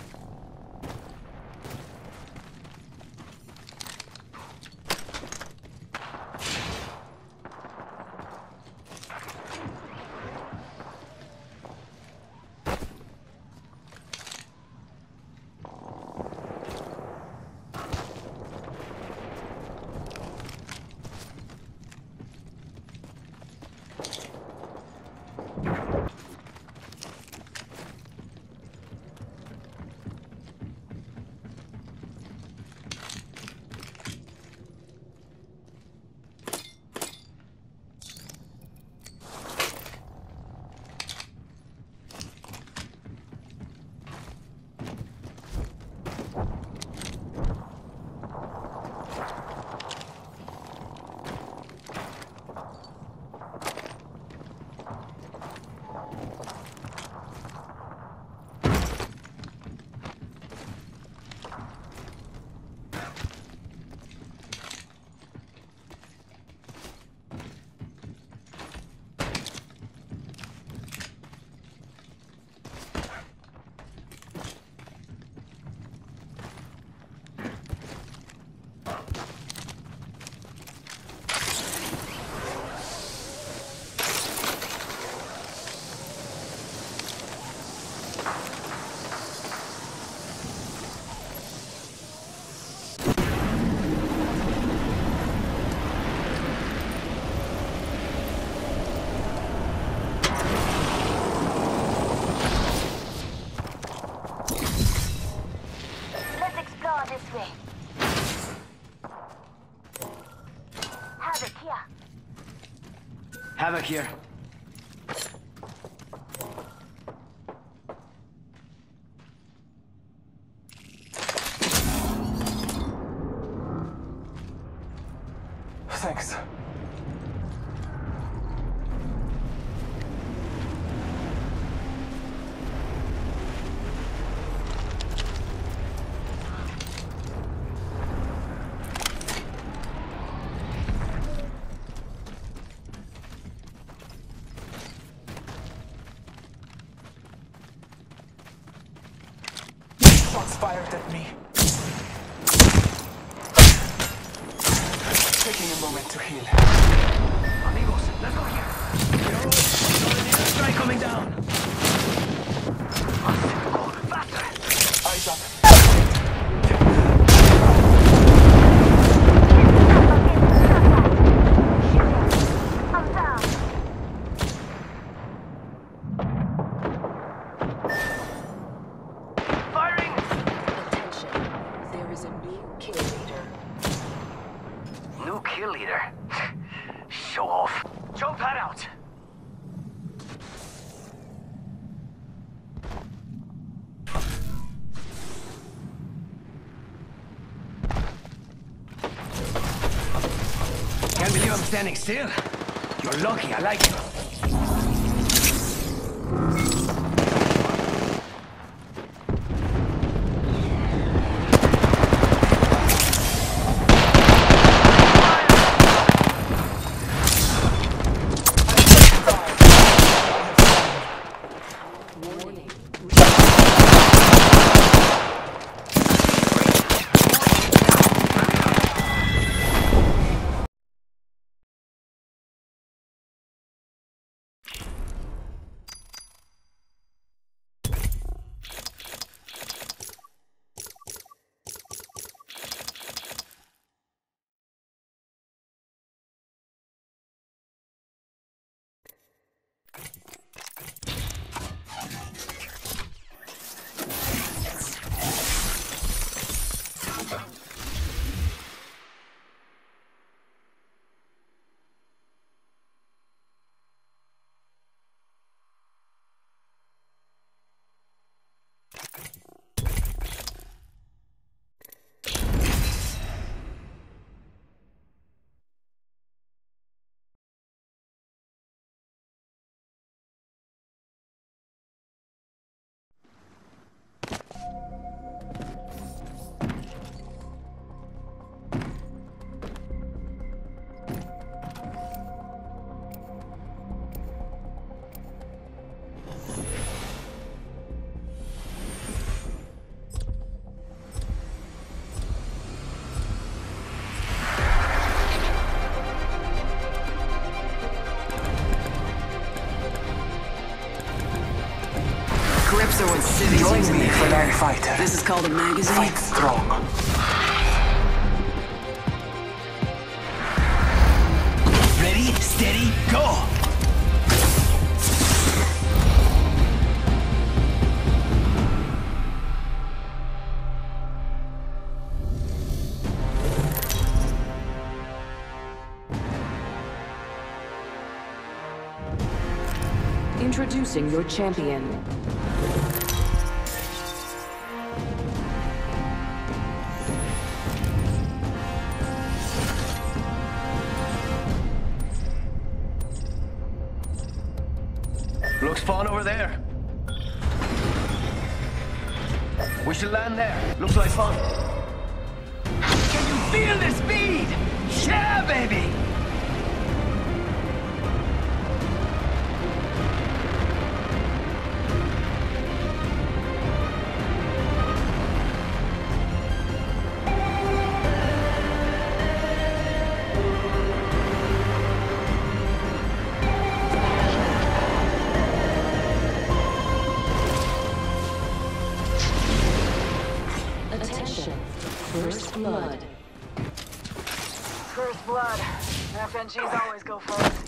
This way. Havoc here. Havoc here. Thanks. Shots fired at me. Taking a moment to heal. Amigos, let's go here. Strike coming down. Go faster. Eyes up. I'm down. Firing. Attention. There is a new kill leader. New kill leader. Show off. Choke that out. Can't believe I'm standing still. You're lucky, I like you. for what civvies Join use in me their for that hair. fight. This is called a magazine? Fight strong. Ready, steady, go! Introducing your champion. Looks fun over there. We should land there. Looks like fun. Can you feel the speed? Yeah, baby! Attention. First blood. First blood. FNGs always go first.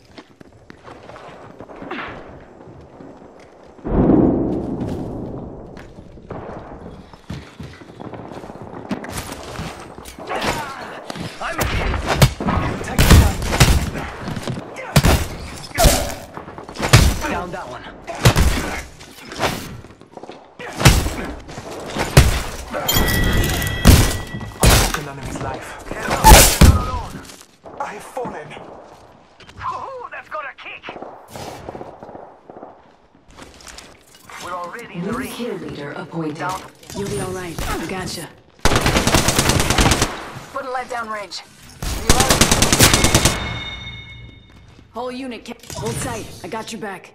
Down that one. An enemy's life. I have fallen. Ooh, that's got a kick. We're already in the New ring. kill leader appointed. Down. You'll be alright. I gotcha. Put in letdown range. Whole unit, hold tight. I got your back.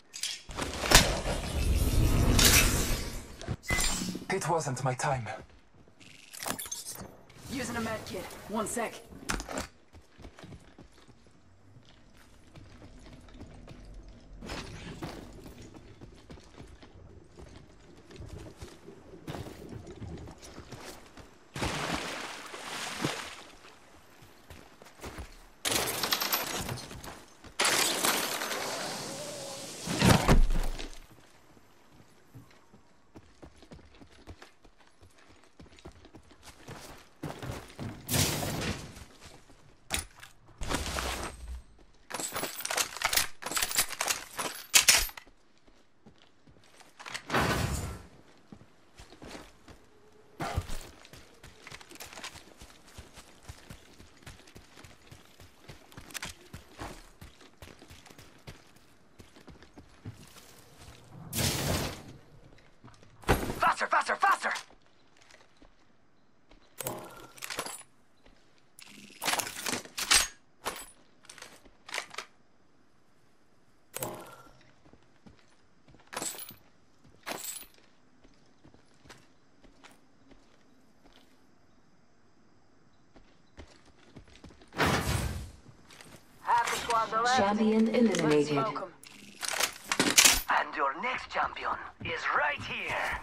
It wasn't my time. Using a med kit. 1 sec. Faster, faster, faster! Half the squads are left. Champion Let's eliminated. smoke 'em. And your next champion is right here.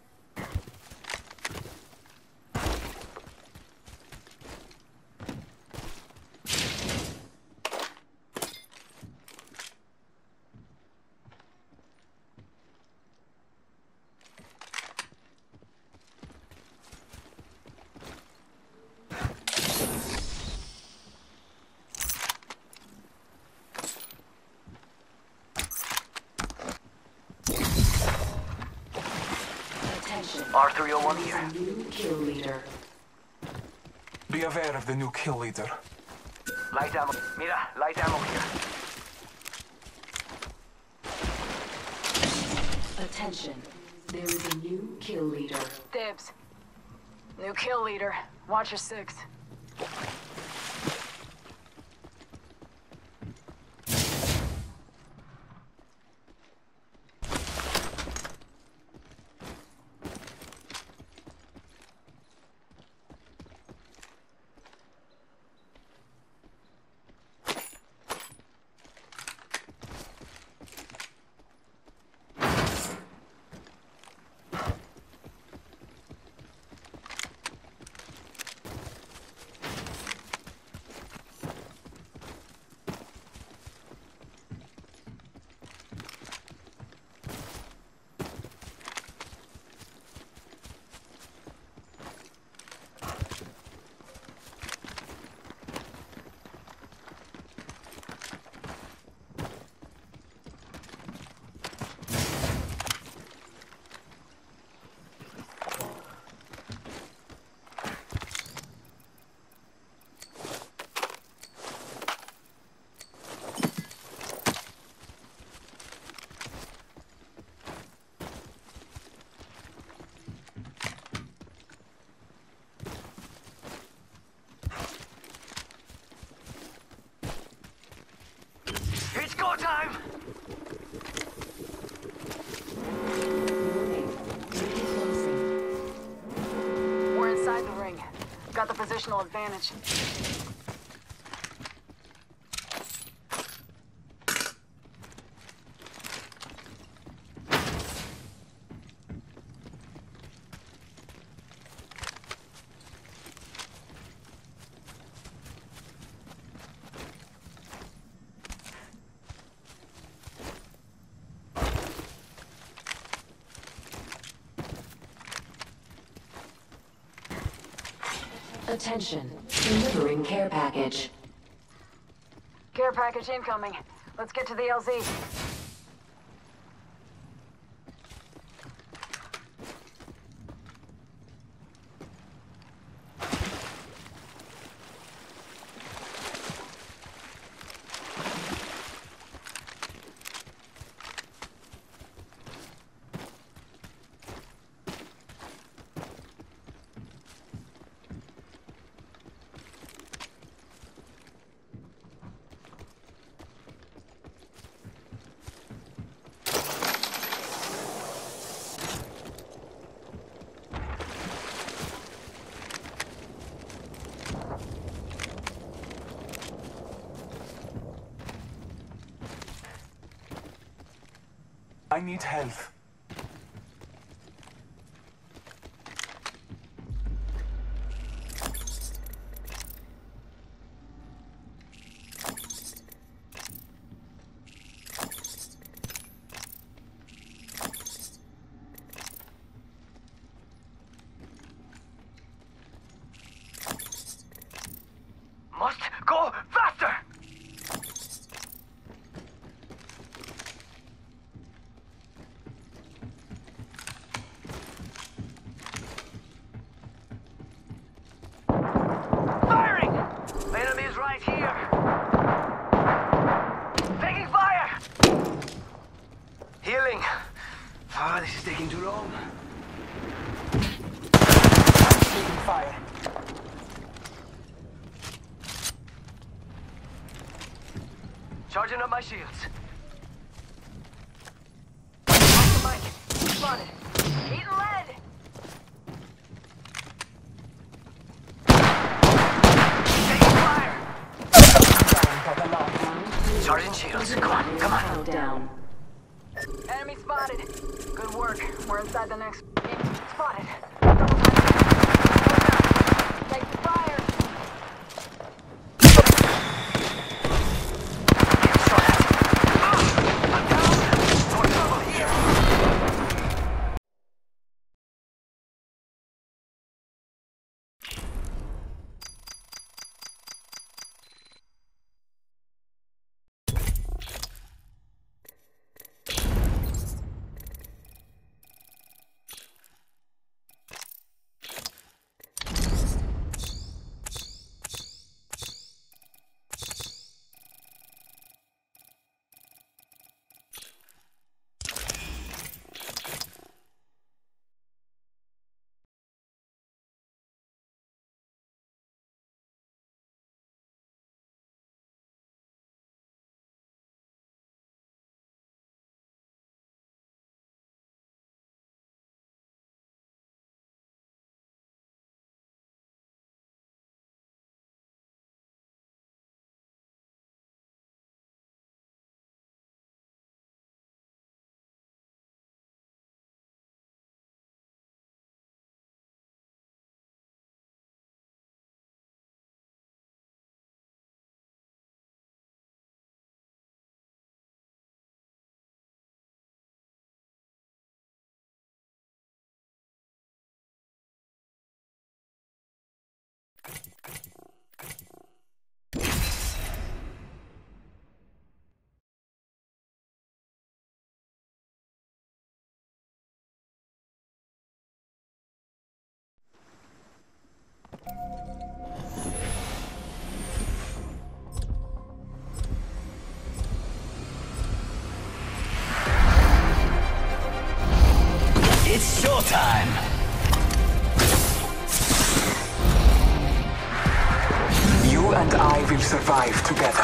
Attention. R301 here. New kill leader. Be aware of the new kill leader. Light ammo. Mira, light ammo here. Attention. There is a new kill leader. Dibs. New kill leader. Watch your 6. got the positional advantage. Attention. Delivering care package. Care package incoming. Let's get to the LZ. I need help. Must go faster! Firing! Enemies right here! Taking fire! Healing. Ah, this is taking too long. Taking fire. Charging up my shields. Off the mic. Spotted. Eating lead! Taking fire! Charging shields. Come on, come on. Down. Enemy spotted. Good work. We're inside the next. Spotted. Take the fire. It's showtime! You and I will survive together.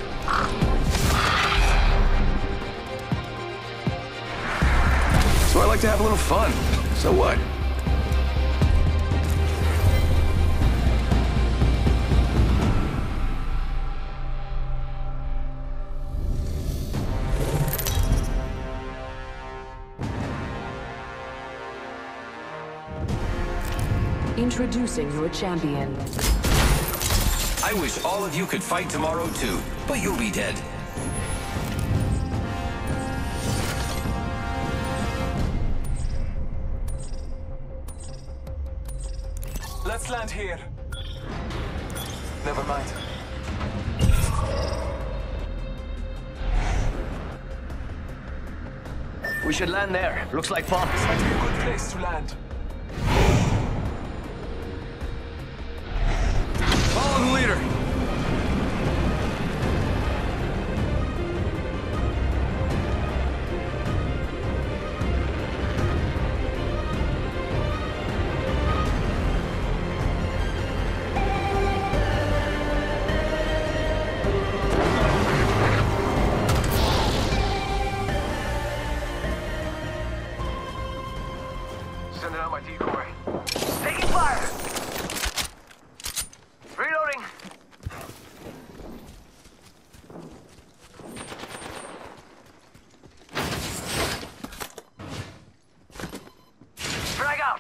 So I like to have a little fun. So what? Introducing your champion. I wish all of you could fight tomorrow too, but you'll be dead. Let's land here. Never mind. We should land there. Looks like fun. This might be a good place to land. Follow the leader. Sending out my decoy. Taking fire! Reloading! Frag out!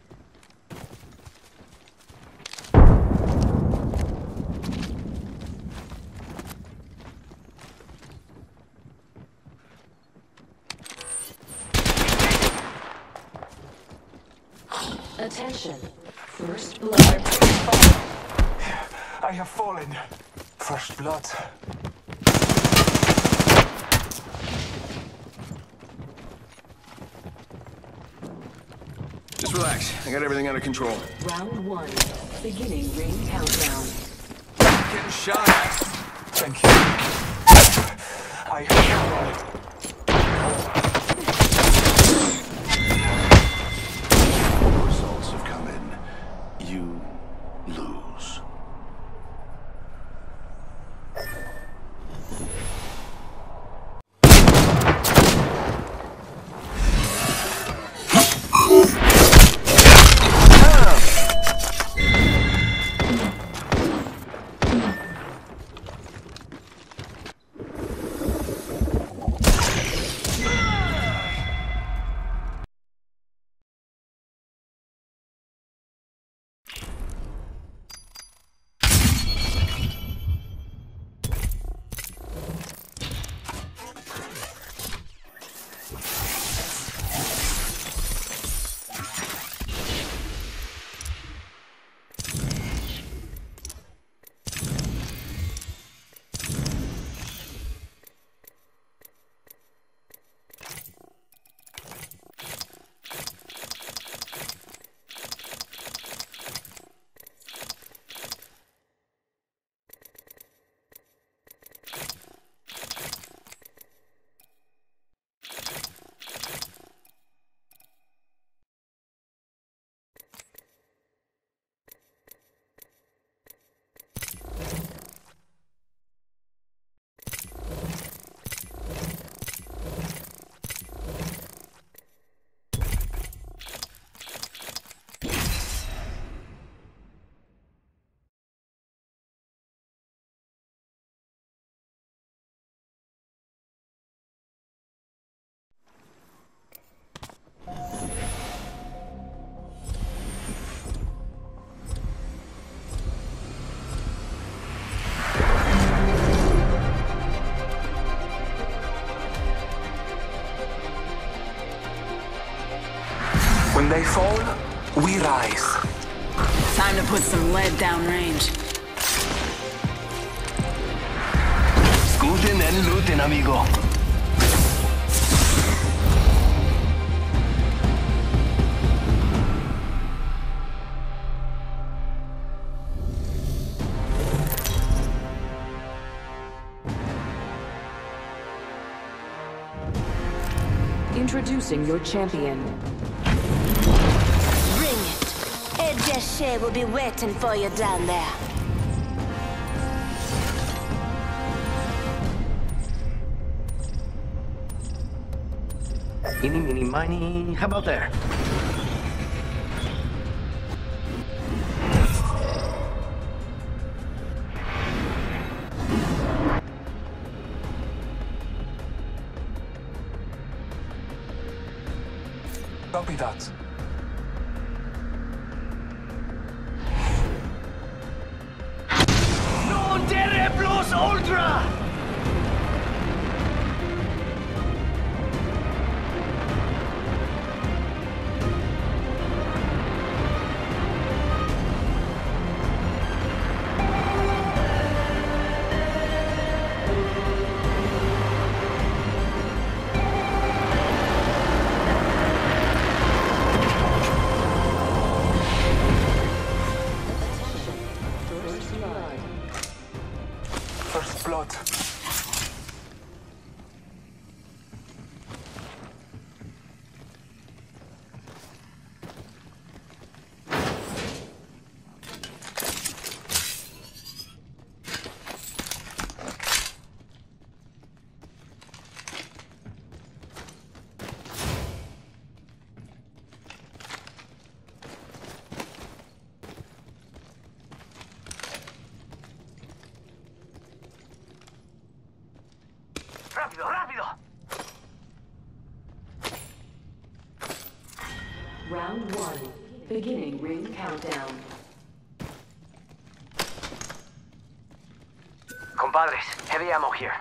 Attention. First blood. I have fallen. First blood. Just relax. I got everything under control. Round 1. Beginning ring countdown. Getting shot at. Thank you. I have fallen. Results have come in. You lose. When they fall, we rise. Time to put some lead downrange. Scooting and looting, amigo. Introducing your champion. Bring it. Ed Deshe will be waiting for you down there. Eeny, meeny, miny. How about there? Copy that. Plus Ultra! First blood. ¡Rápido, rápido! Round 1. Beginning ring countdown. Compadres, heavy ammo here.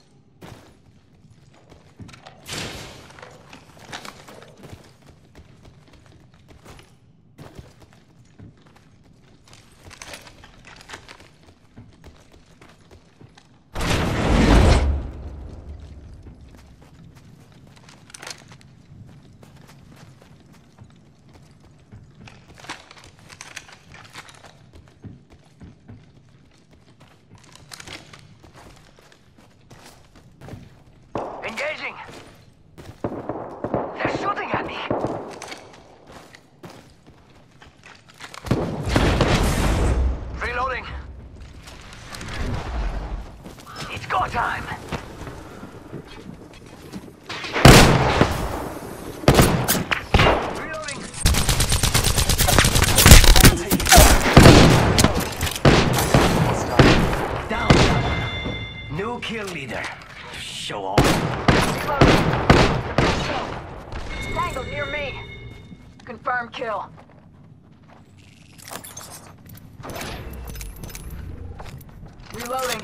Engaging! They're shooting at me! Reloading! It's go time! Reloading! Down! New kill leader. Show off. Tangled near me. Confirm kill. Reloading.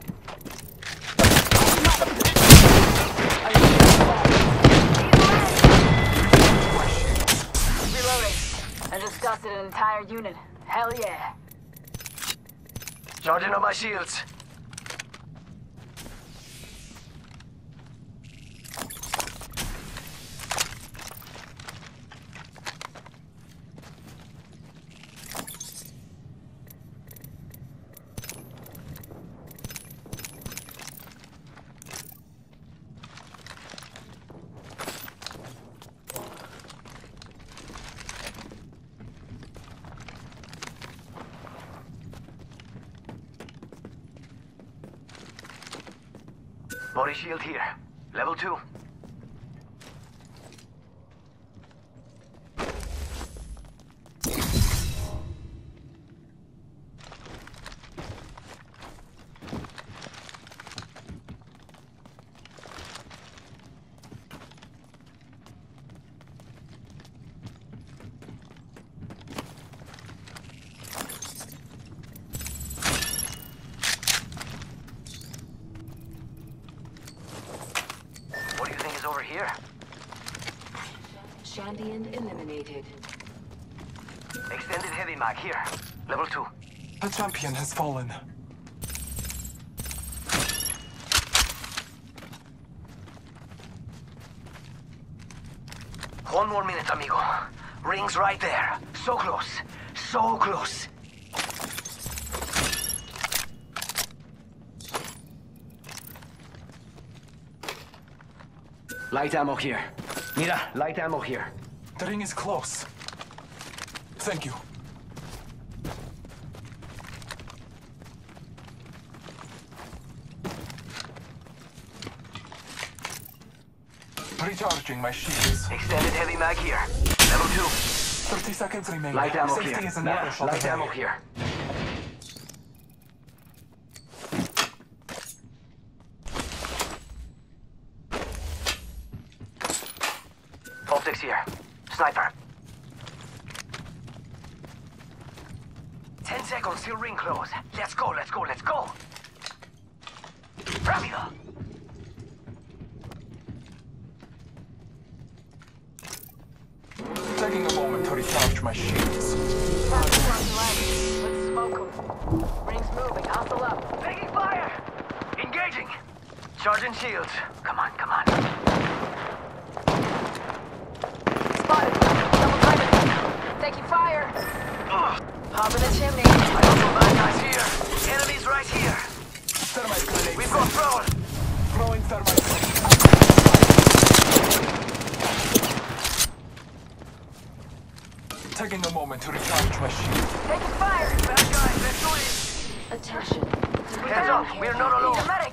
Reloading. I just dusted an entire unit. Hell yeah. Charging up my shields. Body shield here. Level 2. What do you think is over here? Champion eliminated. Extended heavy mag here. Level 2. A champion has fallen. One more minute, amigo. Ring's right there. So close. So close. Light ammo here. Mira, light ammo here. The ring is close. Thank you. Recharging my shields. Extended heavy mag here. Level 2. 30 seconds remain. Light ammo Safety here. is another shot Light away. ammo here. Optics here. Sniper. 10 seconds till ring close. Let's go, let's go, let's go! Rápido. Taking a moment to recharge my shields. Let's smoke them. Ring's moving. Hustle up. Taking fire! Engaging! Charging shields. Come on, come on. Spotted. Double timing. Taking fire. Hop in the chimney. I got some bad guys here. Enemies right here. Thermite grenade. We've got throwing. Throwing thermite grenade. Taking a moment to recharge my shield. Taking fire. Bad guys, let's do this. Attention. Hands up, we're not alone. Need a medic.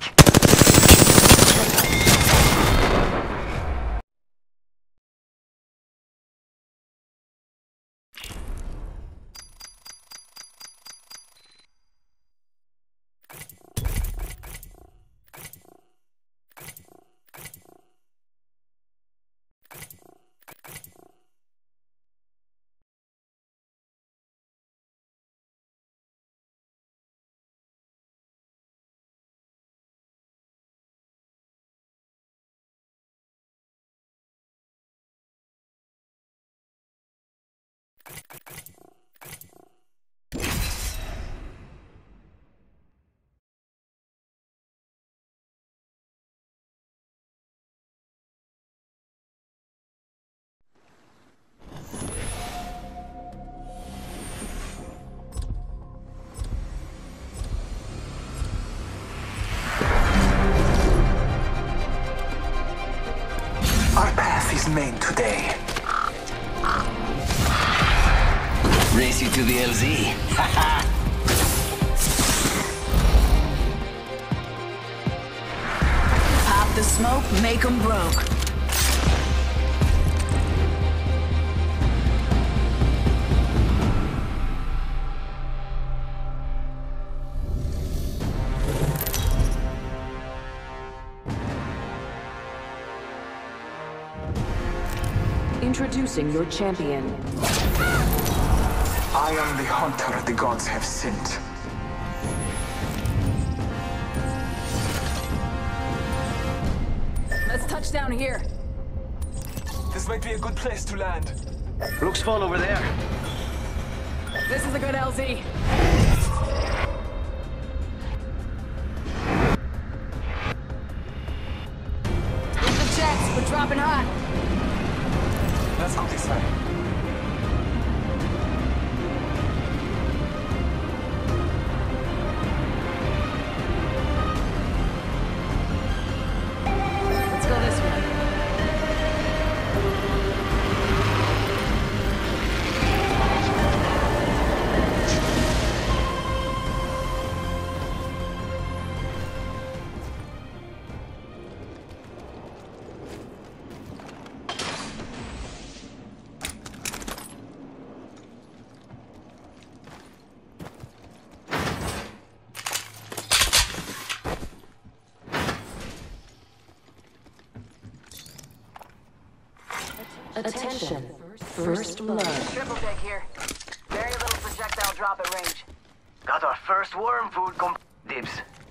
Our path is made today. Race you to the LZ. Pop the smoke, make 'em broke. Introducing your champion. I am the hunter the gods have sent. Let's touch down here. This might be a good place to land. Looks full over there. This is a good LZ. Here's the jets. We're dropping hot. Let's go this way. Let's go this way. Attention. First blood. Triple take here. Very little projectile drop at range. Got our first worm food dibs.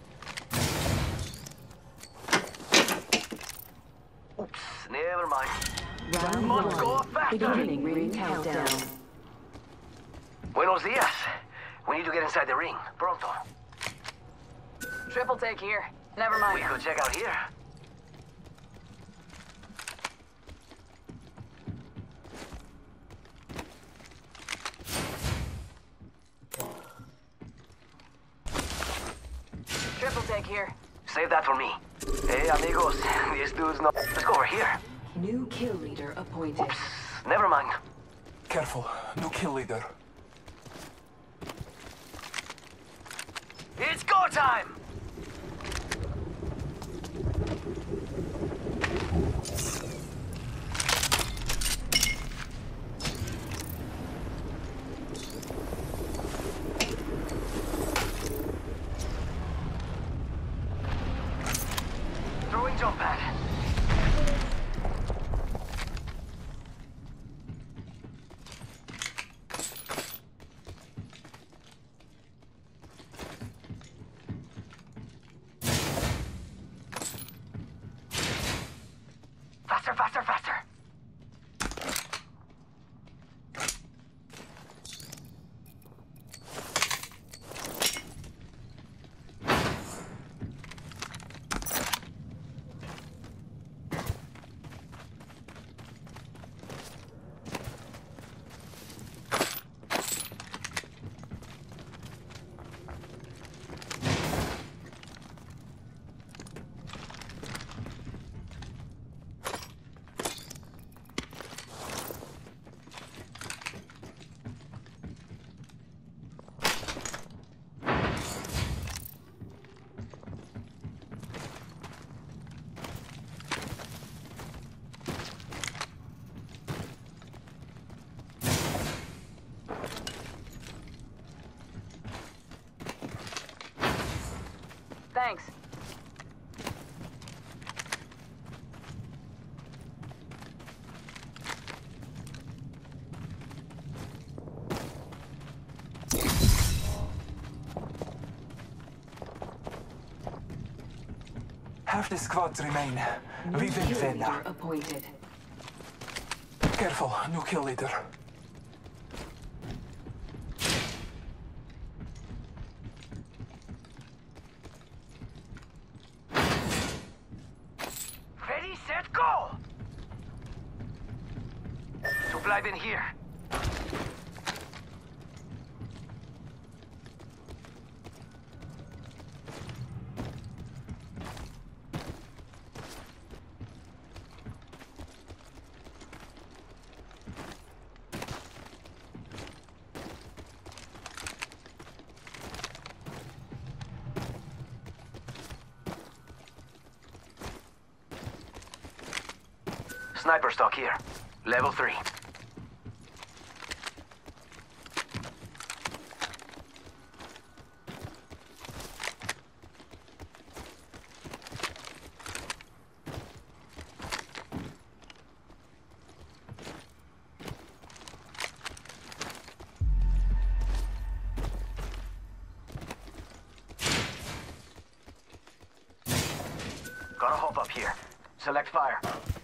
Oops, never mind. Round Must go one. faster. Beginning ring countdown. Buenos dias. We need to get inside the ring. Pronto. Triple take here. Never We mind. could check out here. Triple take here. Save that for me. Hey, amigos. These dudes know. Let's go over here. New kill leader appointed. Oops. Never mind. Careful, new kill leader. It's go time! Throwing jump pad. Thanks. Half the squads remain. We will win. Appointed. Careful, new kill leader. Ready, set, go! Supply bin here. Sniper stock here. Level 3. Gotta hop up here. Select fire.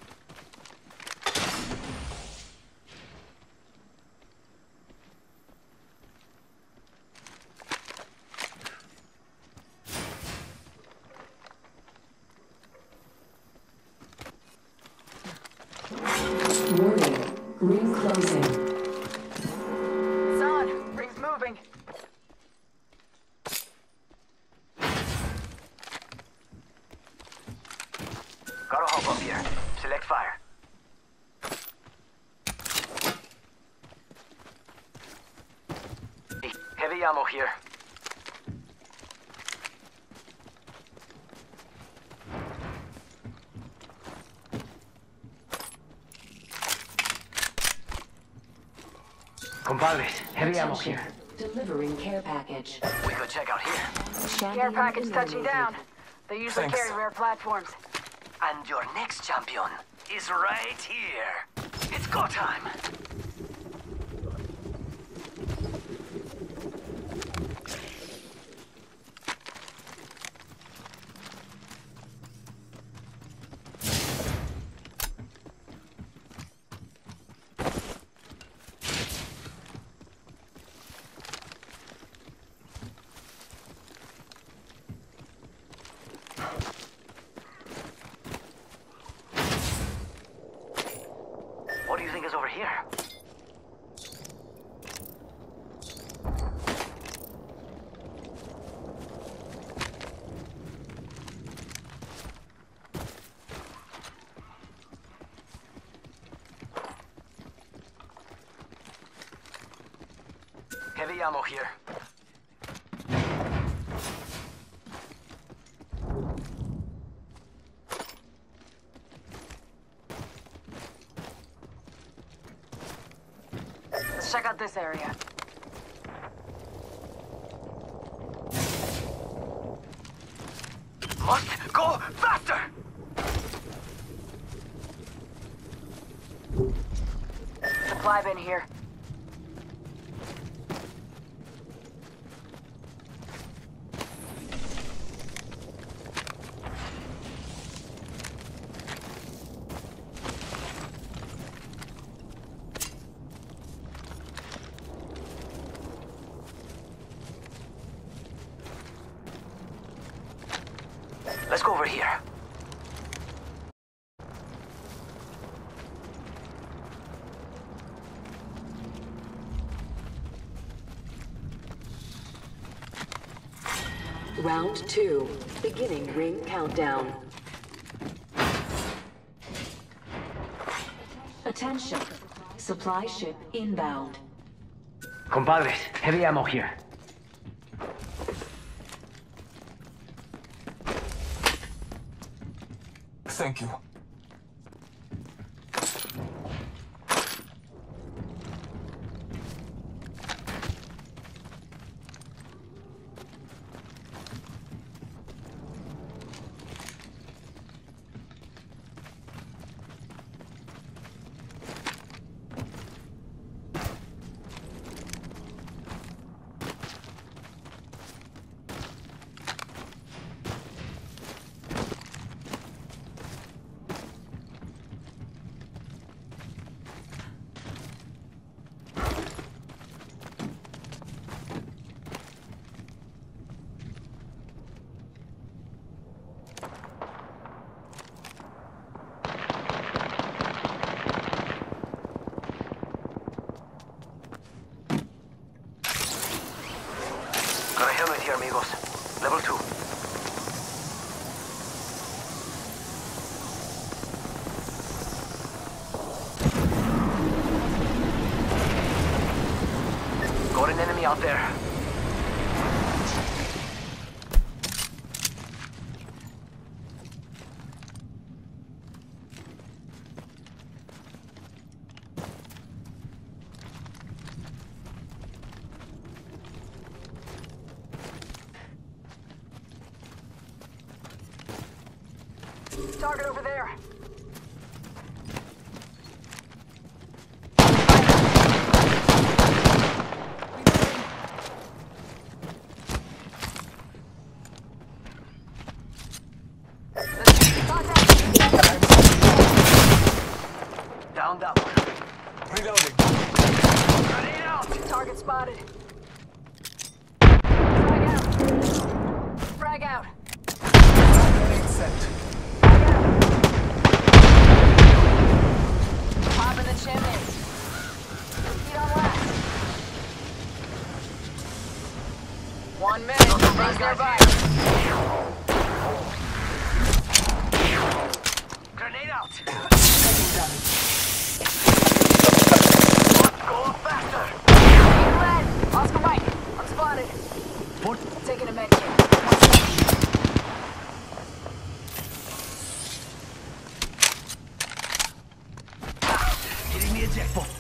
Warning. Ring closing. It's on. Ring's moving. Gotta hop up here. Select fire. Heavy ammo here. Compadres, heavy ammo here. Delivering care package. We could check out here. Care package touching down. They usually Thanks. carry rare platforms. And your next champion is right here. It's go time. What do you think is over here? Heavy ammo here. Let's check out this area. Must go faster! Supply bin here. Let's go over here. Round 2. Beginning ring countdown. Attention. Supply ship inbound. Compadres, heavy ammo here. Thank you. supplies here, amigos. Level 2. Got an enemy out there. Target over there. Down that one. Reloading. Grenade out! Target spotted. Frag out. Frag out. Grenade set. Pop in the chimney. Feet on last. 1 minute. Rings nearby. Grenade out! Taking damage. Go faster! Red. Oscar Mike. I'm spotted. Taking a med kit. Hitting the eject button.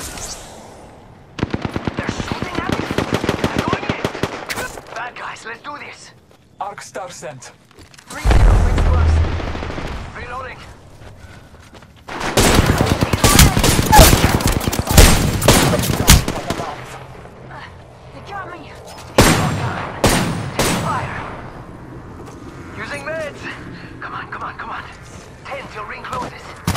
They're shooting at me. I'm going in. Bad guys, let's do this. Arc star sent. 3-0. Rings close. Reloading. They got me. Take fire. Using meds. Come on, come on, come on. 10 till ring closes.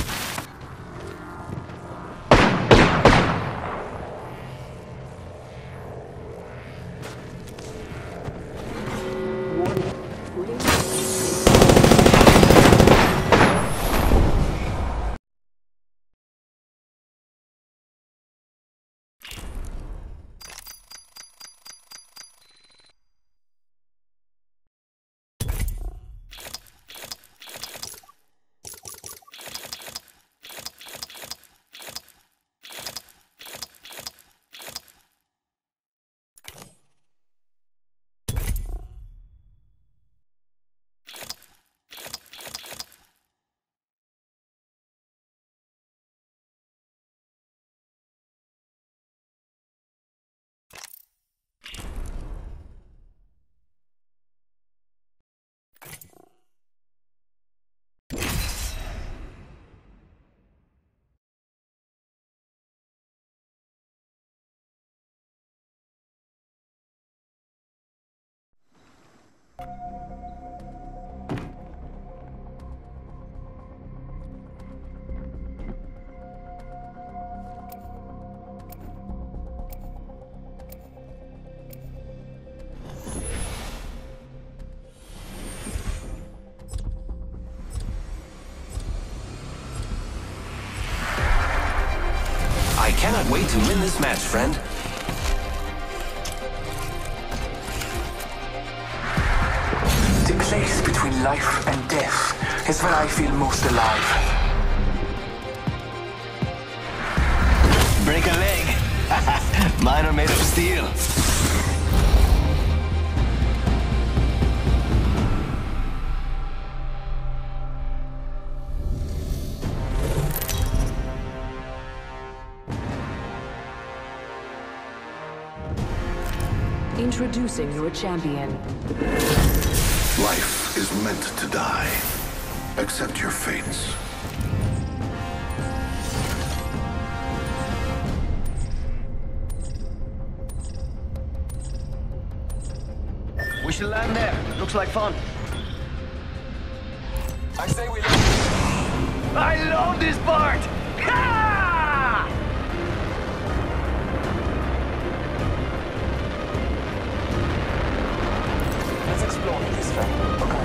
I cannot wait to win this match, friend. The place between life and death is where I feel most alive. Break a leg. Mine are made of steel. Introducing your champion. Life is meant to die. Accept your fates. We should land there. Looks like fun. I say we I love this part! Ha! let's explore this friend. Okay.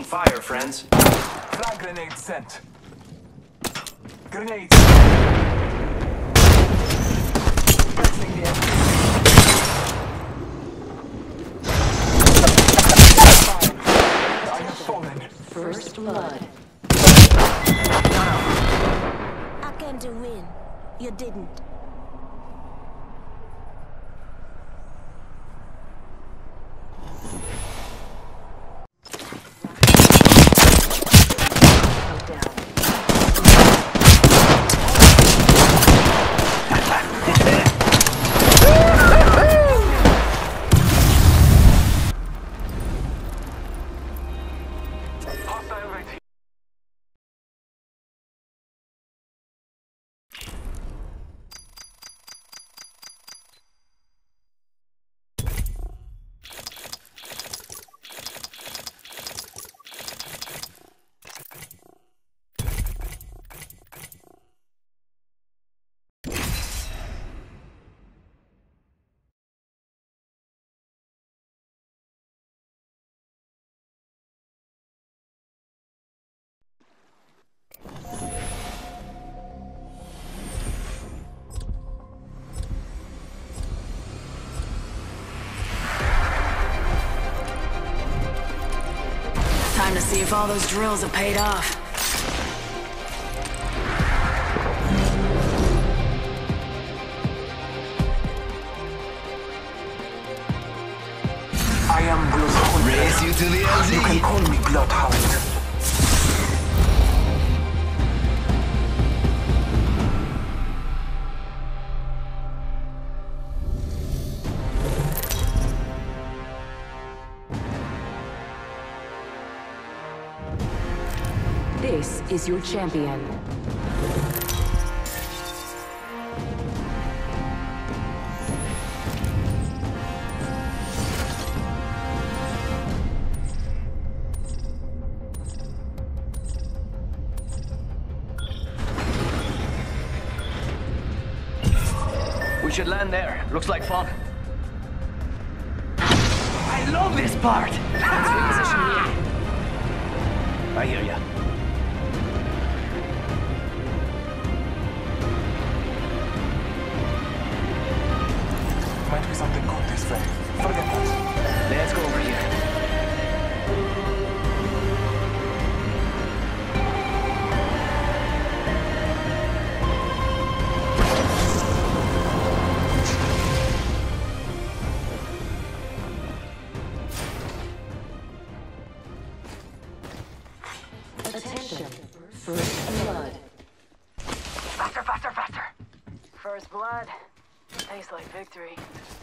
fire, friends. Frag grenade sent. Grenades. Pressing the enemy. I have fallen. First blood. I came to win. You didn't. Time to see if all those drills have paid off. I am Will Hunter. Raise you to the LZ. You can call me Bloodhound. This is your champion. We should land there. Looks like fun. I love this part! I hear ya. Might be something good this way. Forget that. Let's go over here. Attention. First blood. Faster, faster, faster! First blood. Tastes like victory.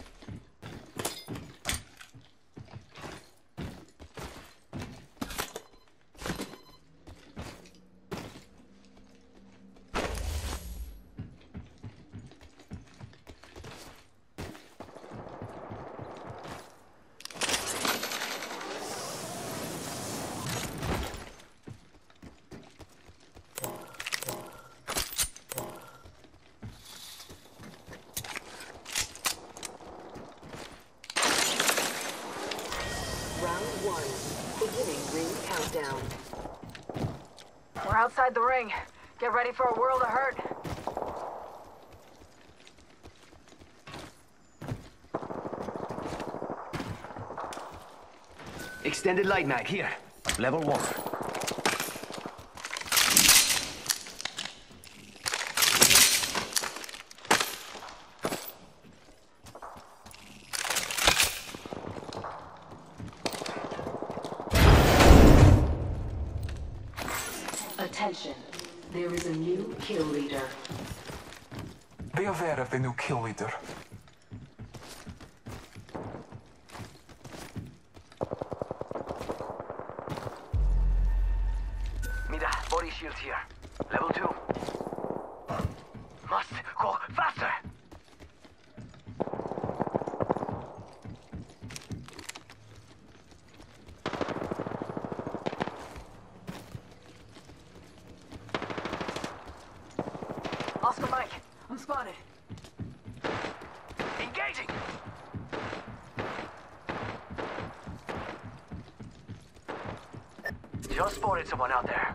Round 1. Beginning ring countdown. We're outside the ring. Get ready for a world of hurt. Extended light mag, here. Level 1. Attention. There is a new kill leader. Be aware of the new kill leader. Mira, body shield here. Level 2. Must go faster! Oscar Mike, I'm spotted. Engaging! spotted someone out there.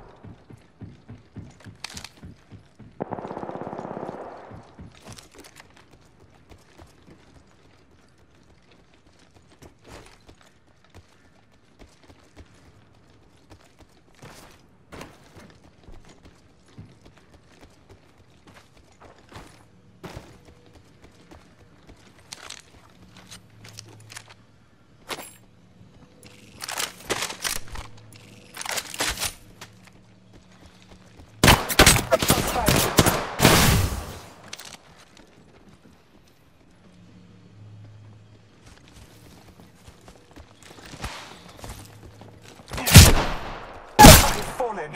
Fallen.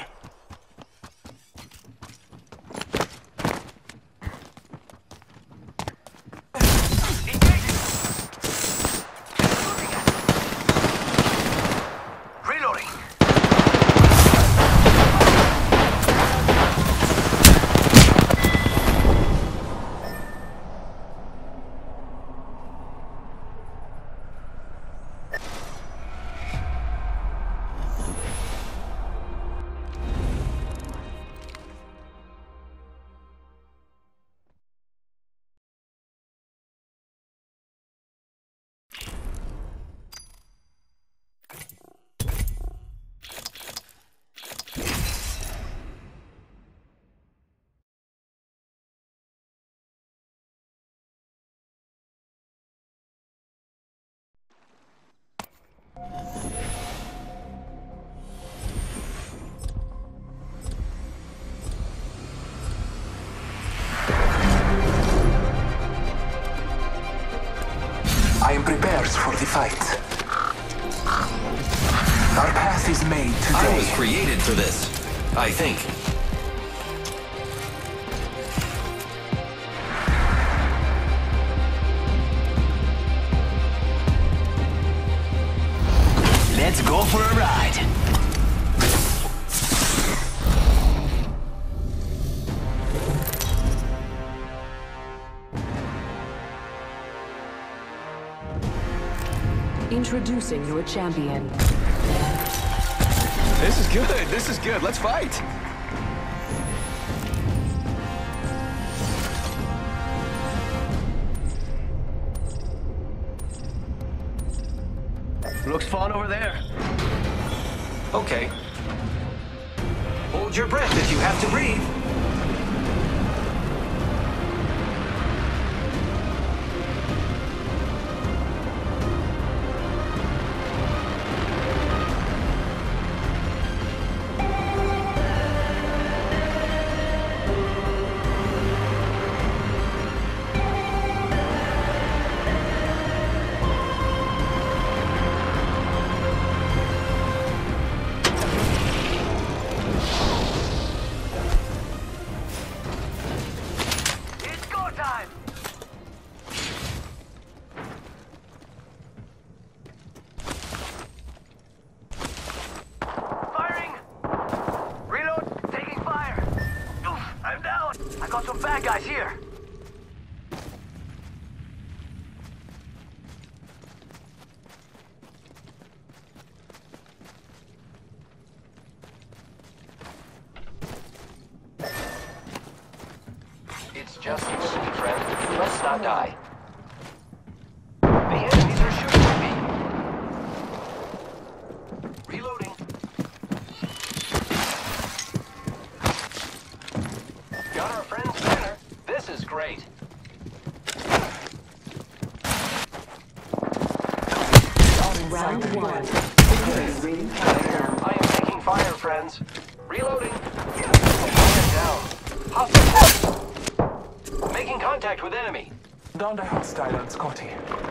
Reloading. I am prepared for the fight. Our path is made today. I was created for this, I think. Let's go for a ride. Introducing your champion. This is good. This is good. Let's fight. Looks fun over there. Okay. Hold your breath if you have to breathe. I got some bad guys here. It's just you and me, friend. You must not die. The enemies are shooting at me. Reloading. Got our friend's banner. This is great. Round one. I am taking fire, friends. Reloading. Target down. Hostile. Making contact with enemy. Down the hostile on Scotty.